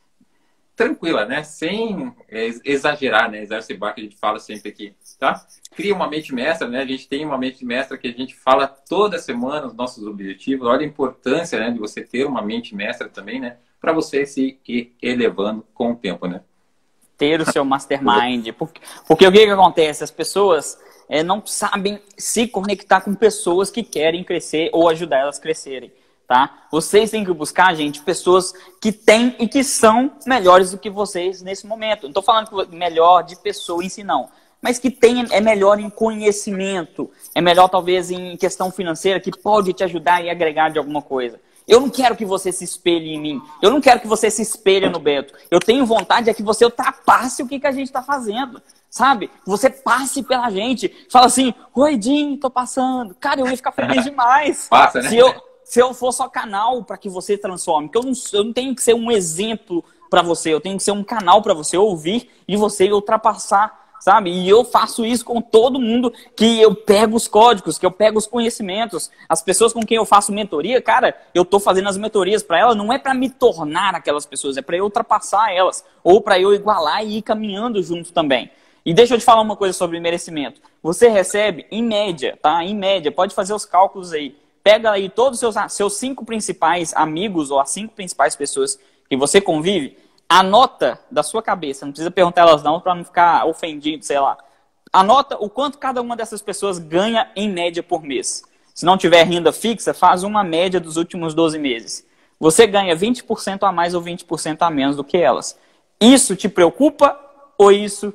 tranquila, né? Sem exagerar, né? Exacerbar, que a gente fala sempre aqui, tá? Cria uma mente mestra, né? A gente tem uma mente mestra que a gente fala toda semana os nossos objetivos. Olha a importância, né, de você ter uma mente mestra também, né? Para você se ir elevando com o tempo, né? Ter o seu mastermind. Porque o que acontece? As pessoas não sabem se conectar com pessoas que querem crescer ou ajudar elas a crescerem, tá? Vocês têm que buscar, gente, pessoas que têm e que são melhores do que vocês nesse momento. Não estou falando que melhor de pessoa em si, não. Mas que é melhor em conhecimento, é melhor talvez em questão financeira, que pode te ajudar e agregar de alguma coisa. Eu não quero que você se espelhe em mim. Eu não quero que você se espelhe no Beto. Eu tenho vontade é que você ultrapasse o que a gente está fazendo. Sabe? Você passe pela gente. Fala assim, oi, Jim, tô passando. Cara, eu ia ficar feliz demais. Passa, né? Se eu for só canal para que você transforme. Porque eu não tenho que ser um exemplo para você. Eu tenho que ser um canal para você ouvir e você ultrapassar. Sabe? E eu faço isso com todo mundo que eu pego os códigos, que eu pego os conhecimentos. As pessoas com quem eu faço mentoria, cara, eu tô fazendo as mentorias para elas, não é para me tornar aquelas pessoas, é para eu ultrapassar elas, ou para eu igualar e ir caminhando junto também. E deixa eu te falar uma coisa sobre merecimento. Você recebe, em média, tá? Em média, pode fazer os cálculos aí. Pega aí todos os seus 5 principais amigos ou as 5 principais pessoas que você convive. Anota da sua cabeça, não precisa perguntar elas não para não ficar ofendido, sei lá. Anota o quanto cada uma dessas pessoas ganha em média por mês. Se não tiver renda fixa, faz uma média dos últimos 12 meses. Você ganha 20% a mais ou 20% a menos do que elas. Isso te preocupa ou isso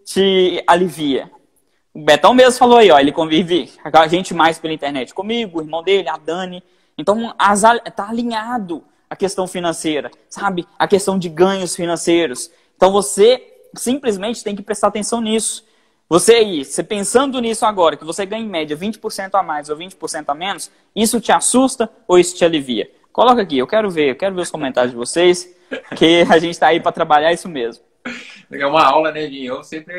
te alivia? O Betão mesmo falou aí, ó, ele convive a gente mais pela internet comigo, o irmão dele, a Dani. Então, tá alinhado a questão financeira, sabe? A questão de ganhos financeiros. Então você simplesmente tem que prestar atenção nisso. Você pensando nisso agora, que você ganha em média 20% a mais ou 20% a menos, isso te assusta ou isso te alivia? Coloca aqui, eu quero ver os comentários de vocês, que a gente está aí para trabalhar isso mesmo. É uma aula, né, Dinho?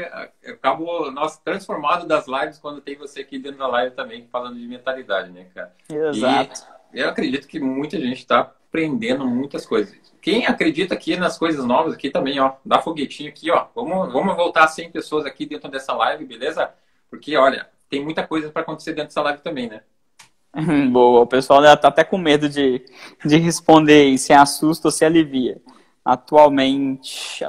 Eu acabo transformado das lives quando tem você aqui dentro da live também, falando de mentalidade, né, cara? Exato. E eu acredito que muita gente está aprendendo muitas coisas. Quem acredita aqui nas coisas novas aqui também, ó, dá foguetinho aqui, ó. Vamos voltar a 100 pessoas aqui dentro dessa live, beleza? Porque, olha, tem muita coisa para acontecer dentro dessa live também, né? Boa, o pessoal já tá até com medo de responder se assusta ou se alivia. Atualmente.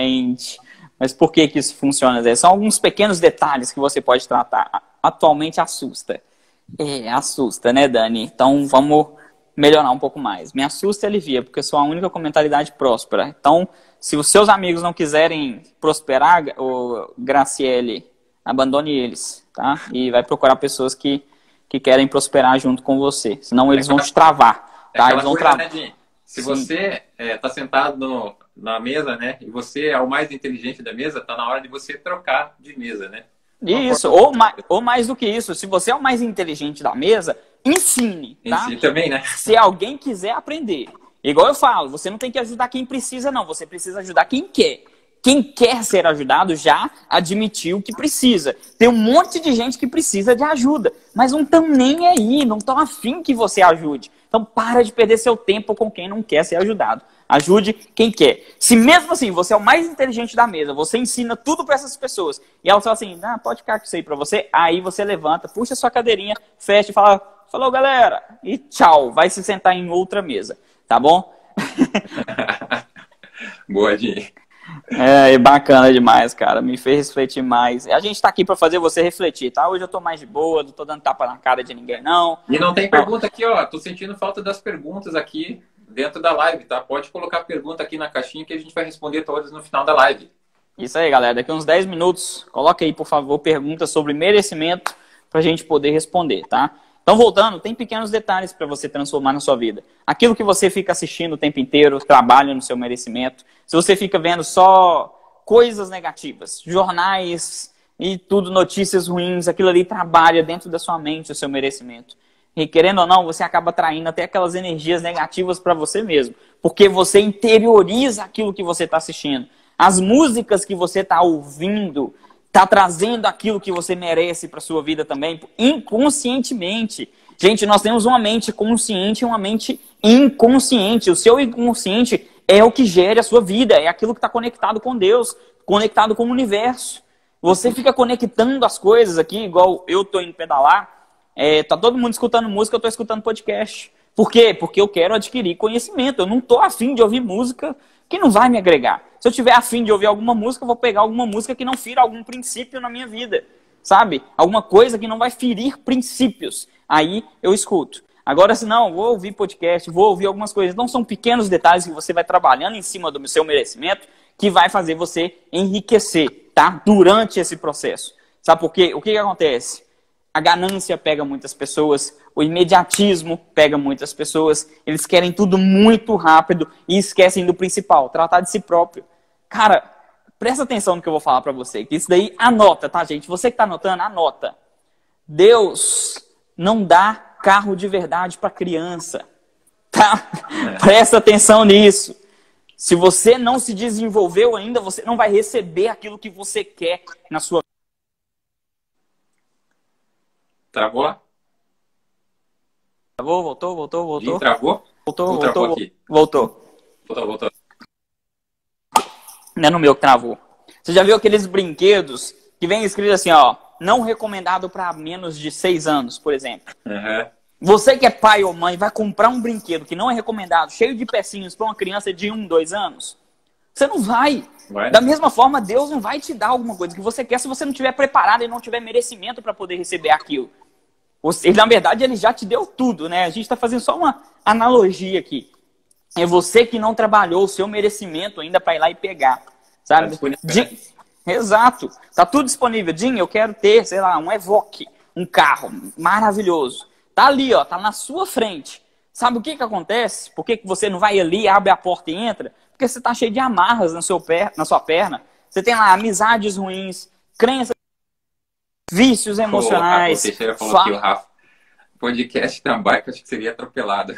Mas por que isso funciona, Zé? São alguns pequenos detalhes que você pode tratar. Atualmente assusta. Assusta, né, Dani? Então vamos melhorar um pouco mais. Me assusta e alivia, porque eu sou a única com mentalidade próspera. Então, se os seus amigos não quiserem prosperar, o Graciele, abandone eles, tá? E vai procurar pessoas que que querem prosperar junto com você. Senão eles vão te travar. Tá? Eles vão coisa, travar. né, se você está sentado na mesa, né, e você é o mais inteligente da mesa, está na hora de você trocar de mesa, né? Isso, ou mais do que isso. Se você é o mais inteligente da mesa, ensine, tá? Ensine também, né? Se alguém quiser aprender. Igual eu falo, você não tem que ajudar quem precisa, não. Você precisa ajudar quem quer. Quem quer ser ajudado já admitiu que precisa. Tem um monte de gente que precisa de ajuda, mas não estão nem aí, não estão afim que você ajude. Então para de perder seu tempo com quem não quer ser ajudado. Ajude quem quer. Se mesmo assim você é o mais inteligente da mesa, você ensina tudo para essas pessoas, e elas falam assim, pode ficar com isso aí para você, aí você levanta, puxa sua cadeirinha, fecha e fala, falou galera, e tchau, vai se sentar em outra mesa, tá bom? Boa, Dinho. É bacana demais, cara. Me fez refletir mais. A gente tá aqui pra fazer você refletir, tá? Hoje eu tô mais de boa, não tô dando tapa na cara de ninguém, não. E não tem pergunta aqui, ó. Tô sentindo falta das perguntas aqui dentro da live, tá? Pode colocar pergunta aqui na caixinha que a gente vai responder todas no final da live. Isso aí, galera. Daqui uns 10 minutos, coloca aí, por favor, perguntas sobre merecimento pra gente poder responder, tá? Então, voltando, tem pequenos detalhes para você transformar na sua vida. Aquilo que você fica assistindo o tempo inteiro, trabalha no seu merecimento. Se você fica vendo só coisas negativas, jornais e tudo, notícias ruins, aquilo ali trabalha dentro da sua mente o seu merecimento. E querendo ou não, você acaba atraindo até aquelas energias negativas para você mesmo. Porque você interioriza aquilo que você está assistindo. As músicas que você está ouvindo está trazendo aquilo que você merece para sua vida também, inconscientemente. Gente, nós temos uma mente consciente e uma mente inconsciente. O seu inconsciente é o que gera a sua vida, é aquilo que está conectado com Deus, conectado com o universo. Você fica conectando as coisas aqui, igual eu estou indo pedalar, tá todo mundo escutando música, eu estou escutando podcast. Por quê? Porque eu quero adquirir conhecimento. Eu não estou afim de ouvir música que não vai me agregar. Se eu tiver afim de ouvir alguma música, eu vou pegar alguma música que não fira algum princípio na minha vida. Sabe? Alguma coisa que não vai ferir princípios. Aí eu escuto. Agora, se não, vou ouvir podcast, vou ouvir algumas coisas. Então, são pequenos detalhes que você vai trabalhando em cima do seu merecimento que vai fazer você enriquecer, tá? Durante esse processo. Sabe por quê? O que acontece? A ganância pega muitas pessoas, o imediatismo pega muitas pessoas, eles querem tudo muito rápido e esquecem do principal, tratar de si próprio. Cara, presta atenção no que eu vou falar pra você, que isso daí anota, tá, gente? Você que tá anotando, anota. Deus não dá carro de verdade pra criança, tá? Presta atenção nisso. Se você não se desenvolveu ainda, você não vai receber aquilo que você quer na sua vida. Travou? Travou, voltou. Ih, travou? Voltou. Voltou. Não é no meu que travou. Você já viu aqueles brinquedos que vem escrito assim, ó, não recomendado para menos de 6 anos, por exemplo. Uhum. Você que é pai ou mãe vai comprar um brinquedo que não é recomendado, cheio de pecinhos para uma criança de 1, 2 anos? Você não vai. Da mesma forma, Deus não vai te dar alguma coisa que você quer se você não estiver preparado e não tiver merecimento para poder receber aquilo. Na verdade, ele já te deu tudo, né? A gente está fazendo só uma analogia aqui. É você que não trabalhou o seu merecimento ainda para ir lá e pegar, sabe? Exato. Tá tudo disponível. Jim, eu quero ter, sei lá, um Evoque, um carro maravilhoso. Tá ali, ó, tá na sua frente. Sabe o que que acontece? Por que que você não vai ali, abre a porta e entra? Porque você tá cheio de amarras na sua perna. Você tem lá amizades ruins, crenças, vícios emocionais. O Teixeira falou que o Rafa, podcast na bike, acho que seria atropelado.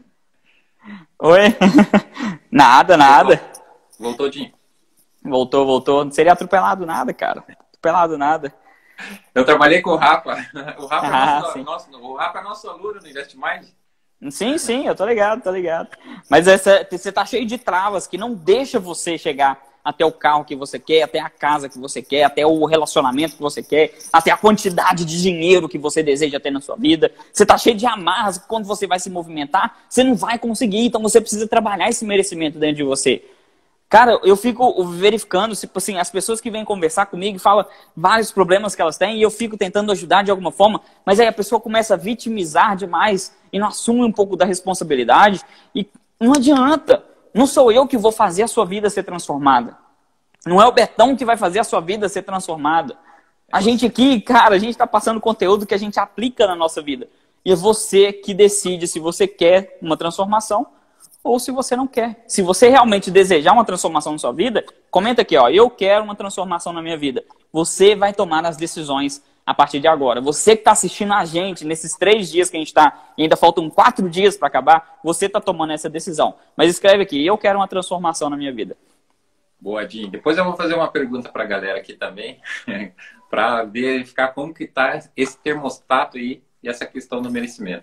Oi? Nada. Voltou, Jim. Voltou. Não seria atropelado nada, cara. Atropelado nada. Eu trabalhei com o Rafa. O Rafa é nosso aluno no InvestMind. Sim, eu tô ligado. Mas você tá cheio de travas que não deixa você chegar até o carro que você quer, até a casa que você quer, até o relacionamento que você quer, até a quantidade de dinheiro que você deseja ter na sua vida. Você tá cheio de amarras que quando você vai se movimentar, você não vai conseguir. Então você precisa trabalhar esse merecimento dentro de você. Cara, eu fico verificando, tipo assim, as pessoas que vêm conversar comigo falam vários problemas que elas têm e eu fico tentando ajudar de alguma forma, mas aí a pessoa começa a vitimizar demais e não assume um pouco da responsabilidade e não adianta. Não sou eu que vou fazer a sua vida ser transformada. Não é o Betão que vai fazer a sua vida ser transformada. A gente aqui, cara, a gente está passando conteúdo que a gente aplica na nossa vida. E é você que decide se você quer uma transformação ou se você não quer. Se você realmente desejar uma transformação na sua vida, comenta aqui, ó, eu quero uma transformação na minha vida. Você vai tomar as decisões a partir de agora. Você que está assistindo a gente nesses 3 dias que a gente está, e ainda faltam 4 dias para acabar, você está tomando essa decisão. Mas escreve aqui, eu quero uma transformação na minha vida. Boa, Jim. Depois eu vou fazer uma pergunta para a galera aqui também, para verificar como que está esse termostato aí e essa questão do merecimento.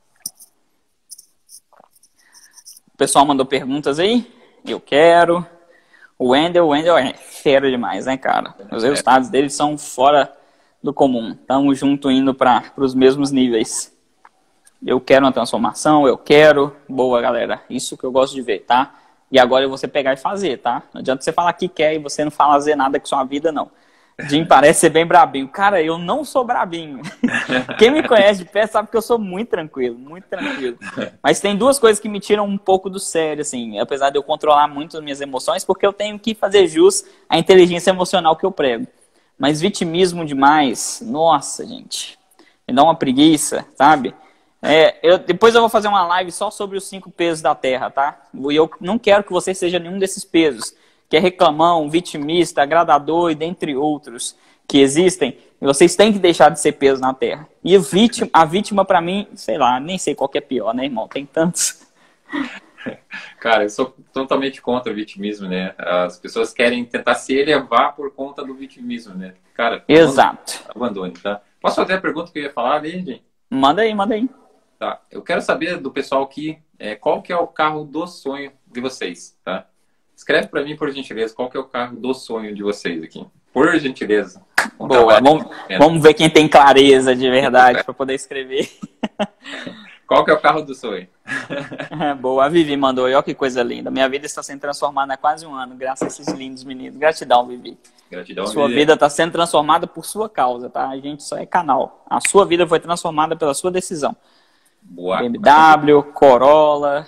O pessoal mandou perguntas aí. Eu quero. O Wendel é fera demais, né, cara? Os resultados dele são fora do comum. Estamos junto indo para os mesmos níveis. Eu quero uma transformação, eu quero. Boa, galera. Isso que eu gosto de ver, tá? E agora é você pegar e fazer, tá? Não adianta você falar que quer e você não fazer nada com sua vida, não. Jim parece ser bem brabinho. Cara, eu não sou brabinho. Quem me conhece de perto sabe que eu sou muito tranquilo, muito tranquilo. Mas tem 2 coisas que me tiram um pouco do sério, assim. Apesar de eu controlar muito as minhas emoções, porque eu tenho que fazer jus à inteligência emocional que eu prego. Mas vitimismo demais, nossa, gente. Me dá uma preguiça, sabe? Depois eu vou fazer uma live só sobre os 5 pesos da Terra, tá? E eu não quero que você seja nenhum desses pesos, que é reclamão, vitimista, agradador e dentre outros que existem. E vocês têm que deixar de ser peso na Terra. E a vítima para mim, sei lá, nem sei qual que é pior, né, irmão? Tem tantos. Cara, eu sou totalmente contra o vitimismo, né? As pessoas querem tentar se elevar por conta do vitimismo, né? Cara, exato. Abandone, tá? Posso fazer a pergunta que eu ia falar ali, gente? Manda aí, manda aí. Tá. Eu quero saber do pessoal aqui, qual que é o carro do sonho de vocês, tá? Escreve para mim, por gentileza, qual que é o carro do sonho de vocês aqui. Por gentileza. Boa, vamos ver quem tem clareza de verdade para poder escrever. Qual que é o carro do sonho? Boa, a Vivi mandou. Olha que coisa linda. Minha vida está sendo transformada há quase 1 ano, graças a esses lindos meninos. Gratidão, Vivi. Gratidão, Sua Vivi. vida está sendo transformada por sua causa, tá? A gente só é canal. A sua vida foi transformada pela sua decisão. Boa. BMW, Corolla,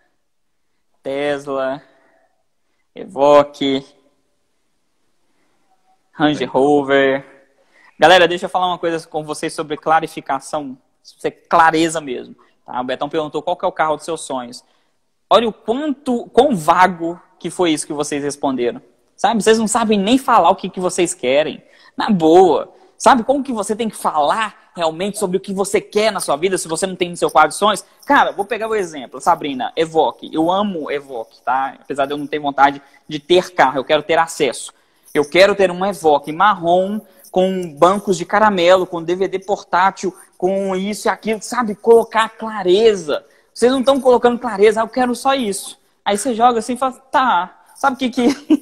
Tesla, Evoque, Range Rover. Galera, deixa eu falar uma coisa com vocês sobre clarificação, sobre clareza mesmo. Tá? O Betão perguntou qual que é o carro dos seus sonhos. Olha o quão vago que foi isso que vocês responderam. Sabe? Vocês não sabem nem falar o que vocês querem. Na boa. Sabe como que você tem que falar realmente sobre o que você quer na sua vida, se você não tem no seu quadro de sonhos? Cara, vou pegar o exemplo. Sabrina, Evoque. Eu amo Evoque, tá? Apesar de eu não ter vontade de ter carro, eu quero ter acesso. Eu quero ter um Evoque marrom, com bancos de caramelo, com DVD portátil, com isso e aquilo, sabe? Colocar clareza. Vocês não estão colocando clareza, eu quero só isso. Aí você joga assim e fala, tá, sabe o que...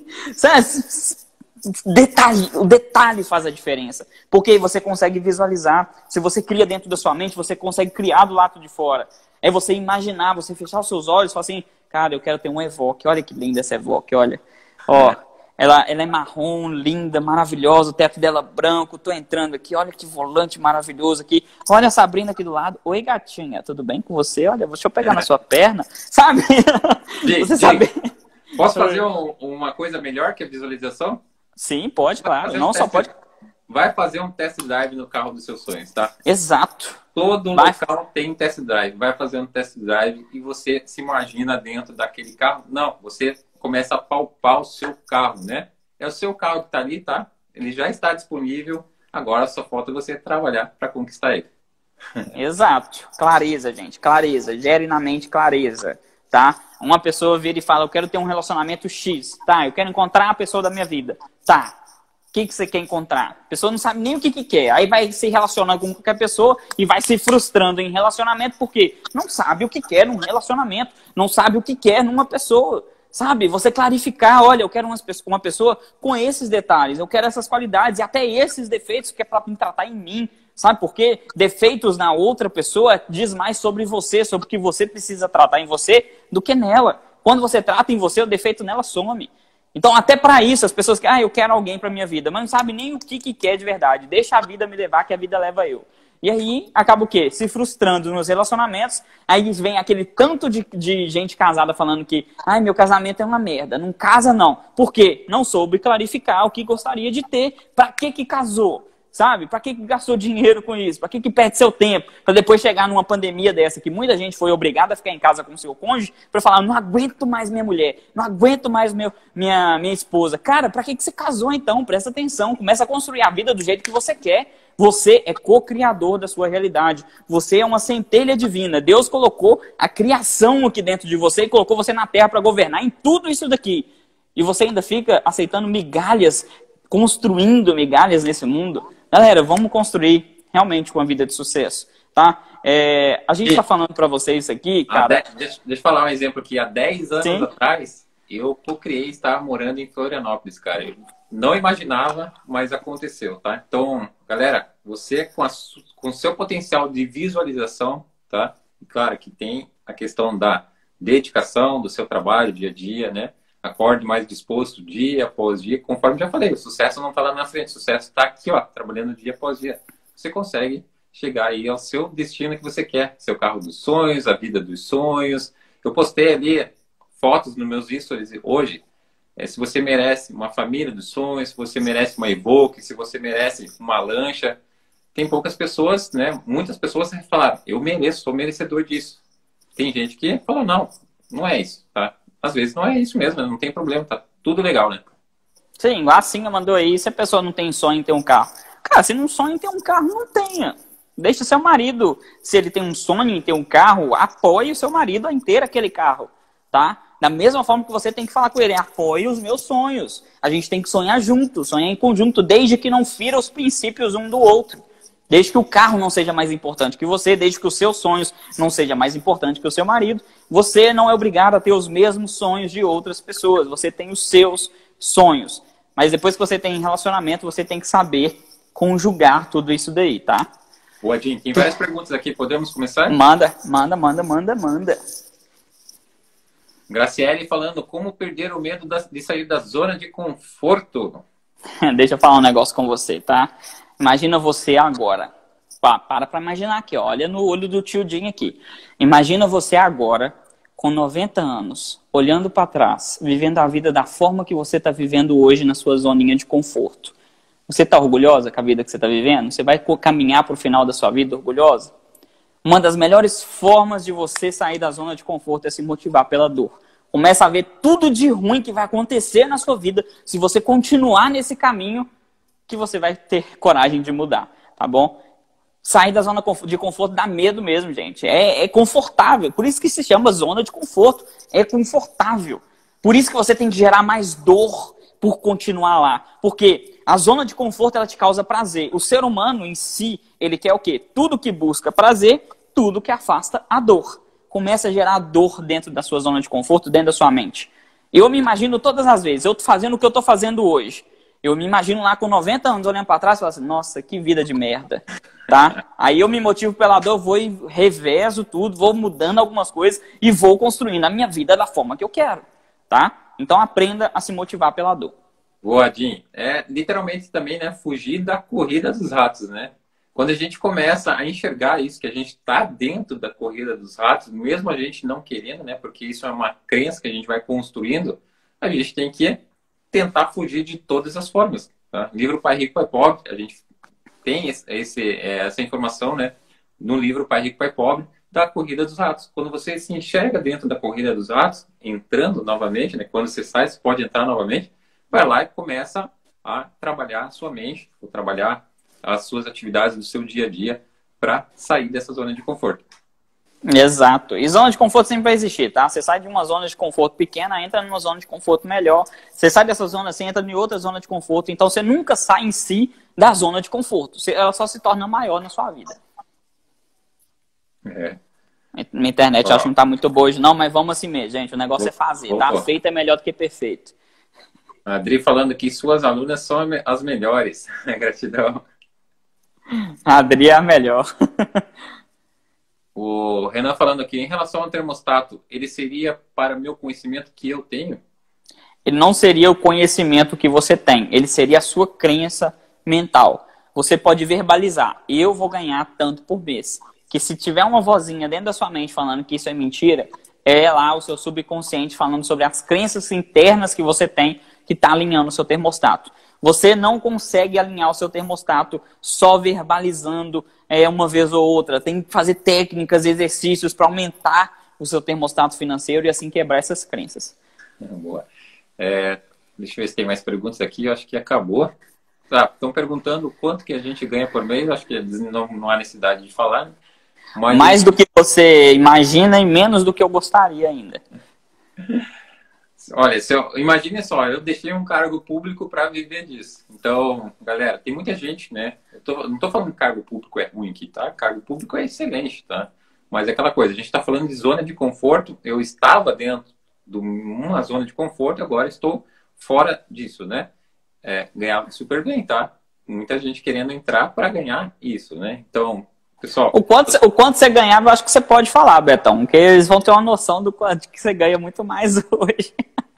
O detalhe faz a diferença. Porque aí você consegue visualizar. Se você cria dentro da sua mente, você consegue criar do lado de fora. É você imaginar, você fechar os seus olhos e falar assim, cara, eu quero ter um Evoque. Olha que linda essa Evoque, olha. Ó, ela é marrom, linda, maravilhosa, o teto dela branco. Tô entrando aqui, olha que volante maravilhoso aqui. Olha a Sabrina aqui do lado. Oi, gatinha, tudo bem com você? Olha, deixa eu pegar na sua perna. Sabe? Você sabe. Posso fazer uma coisa melhor que a visualização? Sim, pode, claro. Não só pode. Vai fazer um test drive no carro dos seus sonhos, tá? Exato. Todo local tem test drive. Vai fazer um test drive e você se imagina dentro daquele carro. Não, você começa a palpar o seu carro, né? É o seu carro que tá ali, tá? Ele já está disponível. Agora só falta você trabalhar para conquistar ele. Exato. Clareza, gente. Clareza. Gere na mente clareza. Tá? Uma pessoa vira e fala, eu quero ter um relacionamento X. Tá, eu quero encontrar a pessoa da minha vida. Tá, o que você quer encontrar? A pessoa não sabe nem o que quer. Aí vai se relacionar com qualquer pessoa e vai se frustrando em relacionamento porque não sabe o que quer num relacionamento. Não sabe o que quer numa pessoa. Sabe? Você clarificar, olha, eu quero uma pessoa com esses detalhes. Eu quero essas qualidades e até esses defeitos que é para me tratar em mim. Sabe por quê? Defeitos na outra pessoa diz mais sobre você, sobre o que você precisa tratar em você, do que nela. Quando você trata em você, o defeito nela some. Então, até para isso, as pessoas que, eu quero alguém para minha vida, mas não sabe nem o que quer de verdade. Deixa a vida me levar, que a vida leva eu. E aí, acaba o quê? Se frustrando nos relacionamentos. Aí vem aquele tanto de gente casada falando que, meu casamento é uma merda. Não casa, não. Por quê? Não soube clarificar o que gostaria de ter. Para que casou? Sabe? Para que gastou dinheiro com isso? Para que perde seu tempo? Para depois chegar numa pandemia dessa que muita gente foi obrigada a ficar em casa com seu cônjuge para falar, não aguento mais minha mulher, não aguento mais minha esposa. Cara, para que você casou então? Presta atenção, começa a construir a vida do jeito que você quer. Você é co-criador da sua realidade. Você é uma centelha divina. Deus colocou a criação aqui dentro de você e colocou você na terra para governar em tudo isso daqui. E você ainda fica aceitando migalhas, construindo migalhas nesse mundo. Galera, vamos construir realmente uma vida de sucesso, tá? A gente tá falando para vocês aqui, cara... Deixa eu falar um exemplo aqui. Há 10 anos Sim. atrás, eu co-criei estar morando em Florianópolis, cara. Eu não imaginava, mas aconteceu, tá? Então, galera, você com o seu potencial de visualização, tá? E claro que tem a questão da dedicação do seu trabalho, dia a dia, né? Acorde mais disposto dia após dia, conforme já falei, o sucesso não está lá na frente, o sucesso está aqui, ó, trabalhando dia após dia. Você consegue chegar aí ao seu destino que você quer, seu carro dos sonhos, a vida dos sonhos. Eu postei ali fotos nos meus stories hoje, se você merece uma família dos sonhos, se você merece uma Evoque, se você merece uma lancha. Tem poucas pessoas, né? Muitas pessoas falaram, eu mereço, sou merecedor disso. Tem gente que fala, não, não é isso, tá? Às vezes não é isso mesmo, não tem problema, tá tudo legal, né? Sim, a Cinha mandou aí, se a pessoa não tem sonho em ter um carro. Cara, se não sonha em ter um carro, não tenha. Deixa seu marido, se ele tem um sonho em ter um carro, apoie o seu marido a ter aquele carro, tá? Da mesma forma que você tem que falar com ele, apoie os meus sonhos. A gente tem que sonhar junto, sonhar em conjunto, desde que não fira os princípios um do outro. Desde que o carro não seja mais importante que você, desde que os seus sonhos não sejam mais importantes que o seu marido, você não é obrigado a ter os mesmos sonhos de outras pessoas. Você tem os seus sonhos. Mas depois que você tem relacionamento, você tem que saber conjugar tudo isso daí, tá? Boa, Jim. Tem várias perguntas aqui. Podemos começar? Manda. Graciele falando, como perder o medo de sair da zona de conforto? Deixa eu falar um negócio com você, tá? Imagina você agora. Para imaginar aqui, ó. Olha no olho do tio Jim aqui. Imagina você agora, com 90 anos, olhando para trás, vivendo a vida da forma que você está vivendo hoje na sua zoninha de conforto. Você está orgulhosa com a vida que você está vivendo? Você vai caminhar para o final da sua vida orgulhosa? Uma das melhores formas de você sair da zona de conforto é se motivar pela dor. Começa a ver tudo de ruim que vai acontecer na sua vida se você continuar nesse caminho que você vai ter coragem de mudar, tá bom? Sair da zona de conforto dá medo mesmo, gente. É confortável. Por isso que se chama zona de conforto. É confortável. Por isso que você tem que gerar mais dor por continuar lá. Porque a zona de conforto, ela te causa prazer. O ser humano em si, ele quer o quê? Tudo que busca prazer, tudo que afasta a dor. Começa a gerar dor dentro da sua zona de conforto, dentro da sua mente. Eu me imagino todas as vezes, eu tô fazendo o que eu tô fazendo hoje. Eu me imagino lá com 90 anos olhando para trás e falando assim, nossa, que vida de merda, tá? Aí eu me motivo pela dor, vou e revezo tudo, vou mudando algumas coisas e vou construindo a minha vida da forma que eu quero, tá? Então aprenda a se motivar pela dor. Boa, Jim. Literalmente também, né, fugir da corrida dos ratos, né? Quando a gente começa a enxergar isso, que a gente está dentro da corrida dos ratos, mesmo a gente não querendo, né? Porque isso é uma crença que a gente vai construindo, a gente tem que tentar fugir de todas as formas. Tá? Livro Pai Rico, Pai Pobre, a gente tem essa informação, né? No livro Pai Rico, Pai Pobre, da corrida dos ratos. Quando você se enxerga dentro da corrida dos ratos, entrando novamente, né? Quando você sai, você pode entrar novamente, vai lá e começa a trabalhar a sua mente, ou trabalhar as suas atividades do seu dia a dia para sair dessa zona de conforto. Exato. E zona de conforto sempre vai existir, tá? Você sai de uma zona de conforto pequena, entra numa zona de conforto melhor. Você sai dessa zona, você entra em outra zona de conforto. Então você nunca sai em si da zona de conforto. Ela só se torna maior na sua vida. Minha internet acho que não tá muito boa hoje não, mas vamos assim mesmo, gente. O negócio é fazer, tá? Feito é melhor do que perfeito. A Adri falando que suas alunas são as melhores. Gratidão. A Adri é a melhor. O Renan falando aqui, em relação ao termostato, ele seria para meu conhecimento que eu tenho? Ele não seria o conhecimento que você tem, ele seria a sua crença mental. Você pode verbalizar, eu vou ganhar tanto por mês. Que se tiver uma vozinha dentro da sua mente falando que isso é mentira, é lá o seu subconsciente falando sobre as crenças internas que você tem que está alinhando o seu termostato. Você não consegue alinhar o seu termostato só verbalizando uma vez ou outra. Tem que fazer técnicas, exercícios para aumentar o seu termostato financeiro e assim quebrar essas crenças. Boa. Deixa eu ver se tem mais perguntas aqui. Eu acho que acabou. Estão perguntando quanto que a gente ganha por mês. Acho que não há necessidade de falar. Né? Mais do que você imagina e menos do que eu gostaria ainda. Olha, imagine só, eu deixei um cargo público para viver disso. Então, galera, tem muita gente, né? Não estou falando que cargo público é ruim aqui, tá? Cargo público é excelente, tá? Mas é aquela coisa, a gente está falando de zona de conforto. Eu estava dentro de uma zona de conforto, agora estou fora disso, né? Ganhava super bem, tá? Muita gente querendo entrar para ganhar isso, né? Então, pessoal... O quanto você ganhava, eu acho que você pode falar, Betão, porque eles vão ter uma noção do quanto que você ganha muito mais hoje.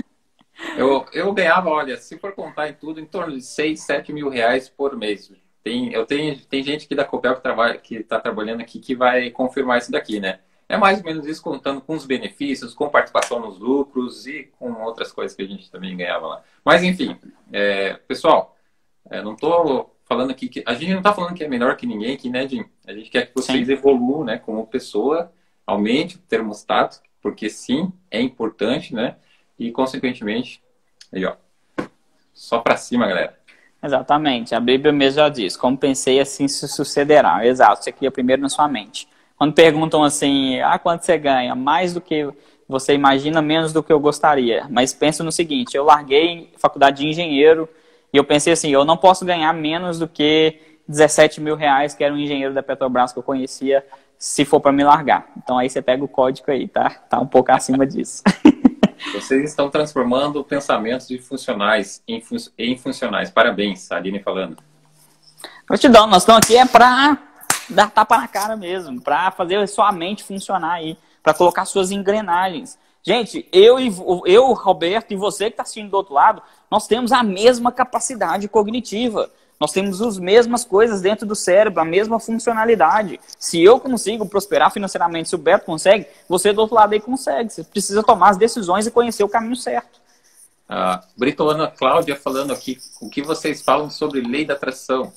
Eu ganhava, olha, se for contar em tudo, em torno de 6, 7 mil reais por mês. Tem gente aqui da Copel que está trabalhando aqui que vai confirmar isso daqui, né? É mais ou menos isso, contando com os benefícios, com participação nos lucros e com outras coisas que a gente também ganhava lá. Mas, enfim, pessoal, não estou falando aqui que... A gente não está falando que é melhor que ninguém aqui, né, Jim? A gente quer que vocês evoluam, né, como pessoa, aumente o termostato, porque sim, é importante, né? E, consequentemente, aí, ó, só para cima, galera. Exatamente. A Bíblia mesmo já diz, como pensei, assim se sucederá. Exato, você cria primeiro na sua mente. Quando perguntam assim, quanto você ganha? Mais do que você imagina, menos do que eu gostaria. Mas pensa no seguinte, eu larguei faculdade de engenheiro e eu pensei assim, eu não posso ganhar menos do que 17 mil reais, que era um engenheiro da Petrobras que eu conhecia, se for para me largar. Então aí você pega o código aí, tá? Tá um pouco acima disso. Vocês estão transformando pensamentos de funcionais em funcionais. Parabéns, a Aline falando. Gratidão, nós estamos aqui para dar tapa na cara mesmo, para fazer a sua mente funcionar aí, para colocar suas engrenagens. Gente, eu, Roberto, e você que está assistindo do outro lado, nós temos a mesma capacidade cognitiva. Nós temos as mesmas coisas dentro do cérebro, a mesma funcionalidade. Se eu consigo prosperar financeiramente, se o Beto consegue, você do outro lado aí consegue. Você precisa tomar as decisões e conhecer o caminho certo. Brito Ana Cláudia falando aqui, o que vocês falam sobre lei da atração?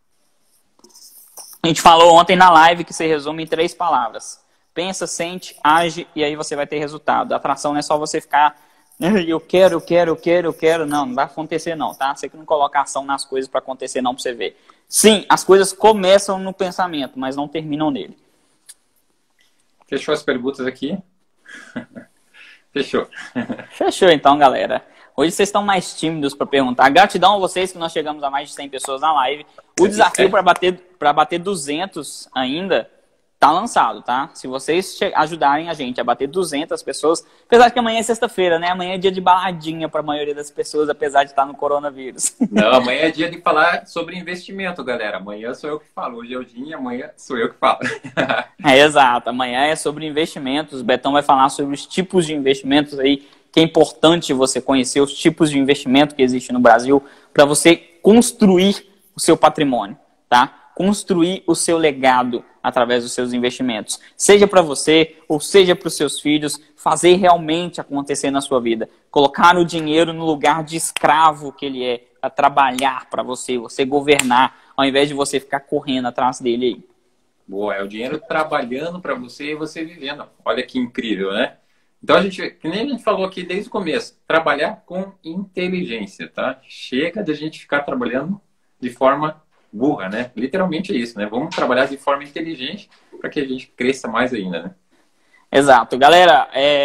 A gente falou ontem na live que se resume em 3 palavras. Pensa, sente, age e aí você vai ter resultado. A atração não é só você ficar... Eu quero. Não vai acontecer não, tá? Você que não coloca ação nas coisas para acontecer não, para você ver. Sim, as coisas começam no pensamento, mas não terminam nele. Fechou as perguntas aqui? Fechou. Fechou então, galera. Hoje vocês estão mais tímidos para perguntar. Gratidão a vocês que nós chegamos a mais de 100 pessoas na live. O desafio para bater 200 ainda... tá lançado, tá? Se vocês ajudarem a gente a bater 200 pessoas, apesar que amanhã é sexta-feira, né? Amanhã é dia de baladinha para a maioria das pessoas, apesar de estar no coronavírus. Não, amanhã é dia de falar sobre investimento, galera. Amanhã sou eu que falo. Hoje é o dia, amanhã sou eu que falo. Exato. Amanhã é sobre investimentos. O Betão vai falar sobre os tipos de investimentos aí, que é importante você conhecer os tipos de investimento que existem no Brasil para você construir o seu patrimônio, tá? Construir o seu legado através dos seus investimentos. Seja para você ou seja para os seus filhos, fazer realmente acontecer na sua vida. Colocar o dinheiro no lugar de escravo que ele é, para trabalhar para você, você governar, ao invés de você ficar correndo atrás dele aí. Boa, é o dinheiro trabalhando para você e você vivendo. Olha que incrível, né? Então, que nem a gente falou aqui desde o começo, trabalhar com inteligência, tá? Chega de a gente ficar trabalhando de forma burra, né? Literalmente é isso, né? Vamos trabalhar de forma inteligente para que a gente cresça mais ainda, né? Exato. Galera,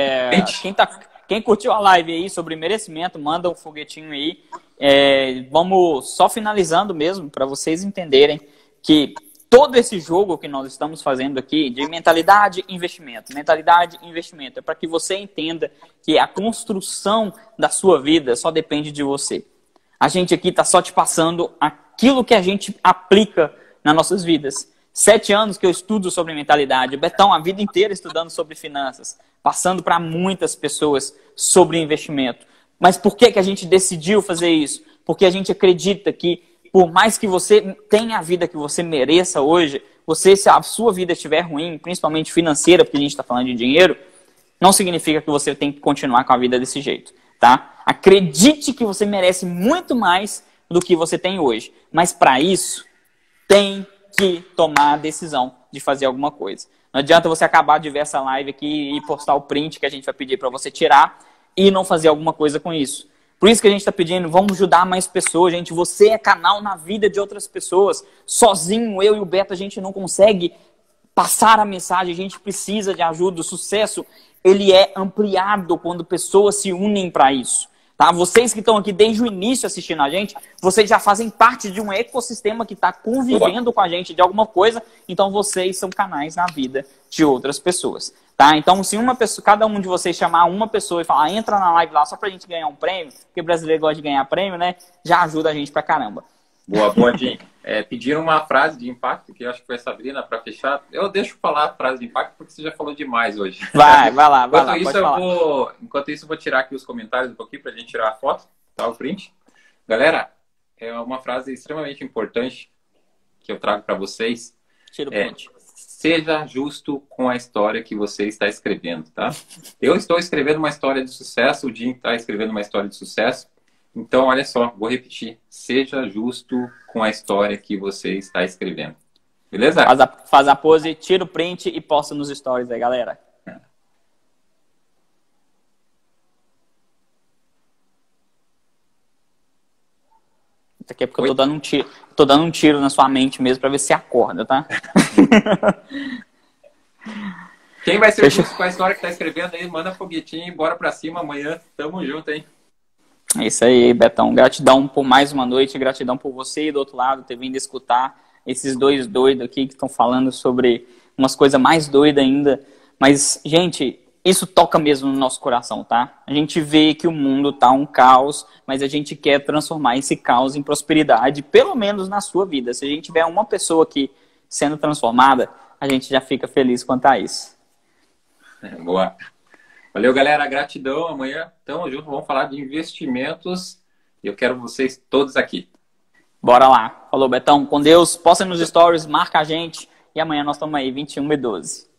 quem curtiu a live aí sobre merecimento, manda um foguetinho aí. Vamos só finalizando mesmo, para vocês entenderem que todo esse jogo que nós estamos fazendo aqui de mentalidade e investimento, é para que você entenda que a construção da sua vida só depende de você. A gente aqui está só te passando aquilo que a gente aplica nas nossas vidas. 7 anos que eu estudo sobre mentalidade. Betão, a vida inteira estudando sobre finanças. Passando para muitas pessoas sobre investimento. Mas por que a gente decidiu fazer isso? Porque a gente acredita que, por mais que você tenha a vida que você mereça hoje, se a sua vida estiver ruim, principalmente financeira, porque a gente está falando de dinheiro, não significa que você tem que continuar com a vida desse jeito. Tá? Acredite que você merece muito mais do que você tem hoje. Mas para isso, tem que tomar a decisão de fazer alguma coisa. Não adianta você acabar de ver essa live aqui e postar o print que a gente vai pedir para você tirar e não fazer alguma coisa com isso. Por isso que a gente está pedindo, vamos ajudar mais pessoas, gente. Você é canal na vida de outras pessoas. Sozinho, eu e o Beto, a gente não consegue passar a mensagem, a gente precisa de ajuda. O sucesso, ele é ampliado quando pessoas se unem para isso. Tá? Vocês que estão aqui desde o início assistindo a gente, vocês já fazem parte de um ecossistema que está convivendo com a gente de alguma coisa, então vocês são canais na vida de outras pessoas. Tá? Então, se uma pessoa, cada um de vocês chamar uma pessoa e falar, entra na live lá só pra gente ganhar um prêmio, porque brasileiro gosta de ganhar prêmio, né? Já ajuda a gente pra caramba. Boa, Jim. Pediram uma frase de impacto, que eu acho que foi a Sabrina, para fechar. Eu deixo falar a frase de impacto, porque você já falou demais hoje. Vai lá, pode falar. Enquanto isso, eu vou tirar aqui os comentários um pouquinho para a gente tirar a foto, tá? O print. Galera, é uma frase extremamente importante que eu trago para vocês. Tira o print. Seja justo com a história que você está escrevendo, tá? Eu estou escrevendo uma história de sucesso, o Jim está escrevendo uma história de sucesso. Então, olha só, vou repetir. Seja justo com a história que você está escrevendo. Beleza? Faz a pose, tira o print e posta nos stories aí, galera. Isso aqui é porque eu tô dando um tiro na sua mente mesmo pra ver se acorda, tá? Quem vai ser justo com a história que tá escrevendo aí, manda foguetinho e bora pra cima amanhã. Tamo junto, hein? É isso aí, Betão. Gratidão por mais uma noite, gratidão por você e do outro lado ter vindo escutar esses dois doidos aqui que estão falando sobre umas coisas mais doidas ainda. Mas, gente, isso toca mesmo no nosso coração, tá? A gente vê que o mundo tá um caos, mas a gente quer transformar esse caos em prosperidade, pelo menos na sua vida. Se a gente tiver uma pessoa aqui sendo transformada, a gente já fica feliz quanto a isso. Boa. Valeu, galera. Gratidão. Amanhã tamo junto. Vamos falar de investimentos. E eu quero vocês todos aqui. Bora lá. Falou, Betão. Com Deus. Posta nos stories, marca a gente. E amanhã nós estamos aí, 21h12.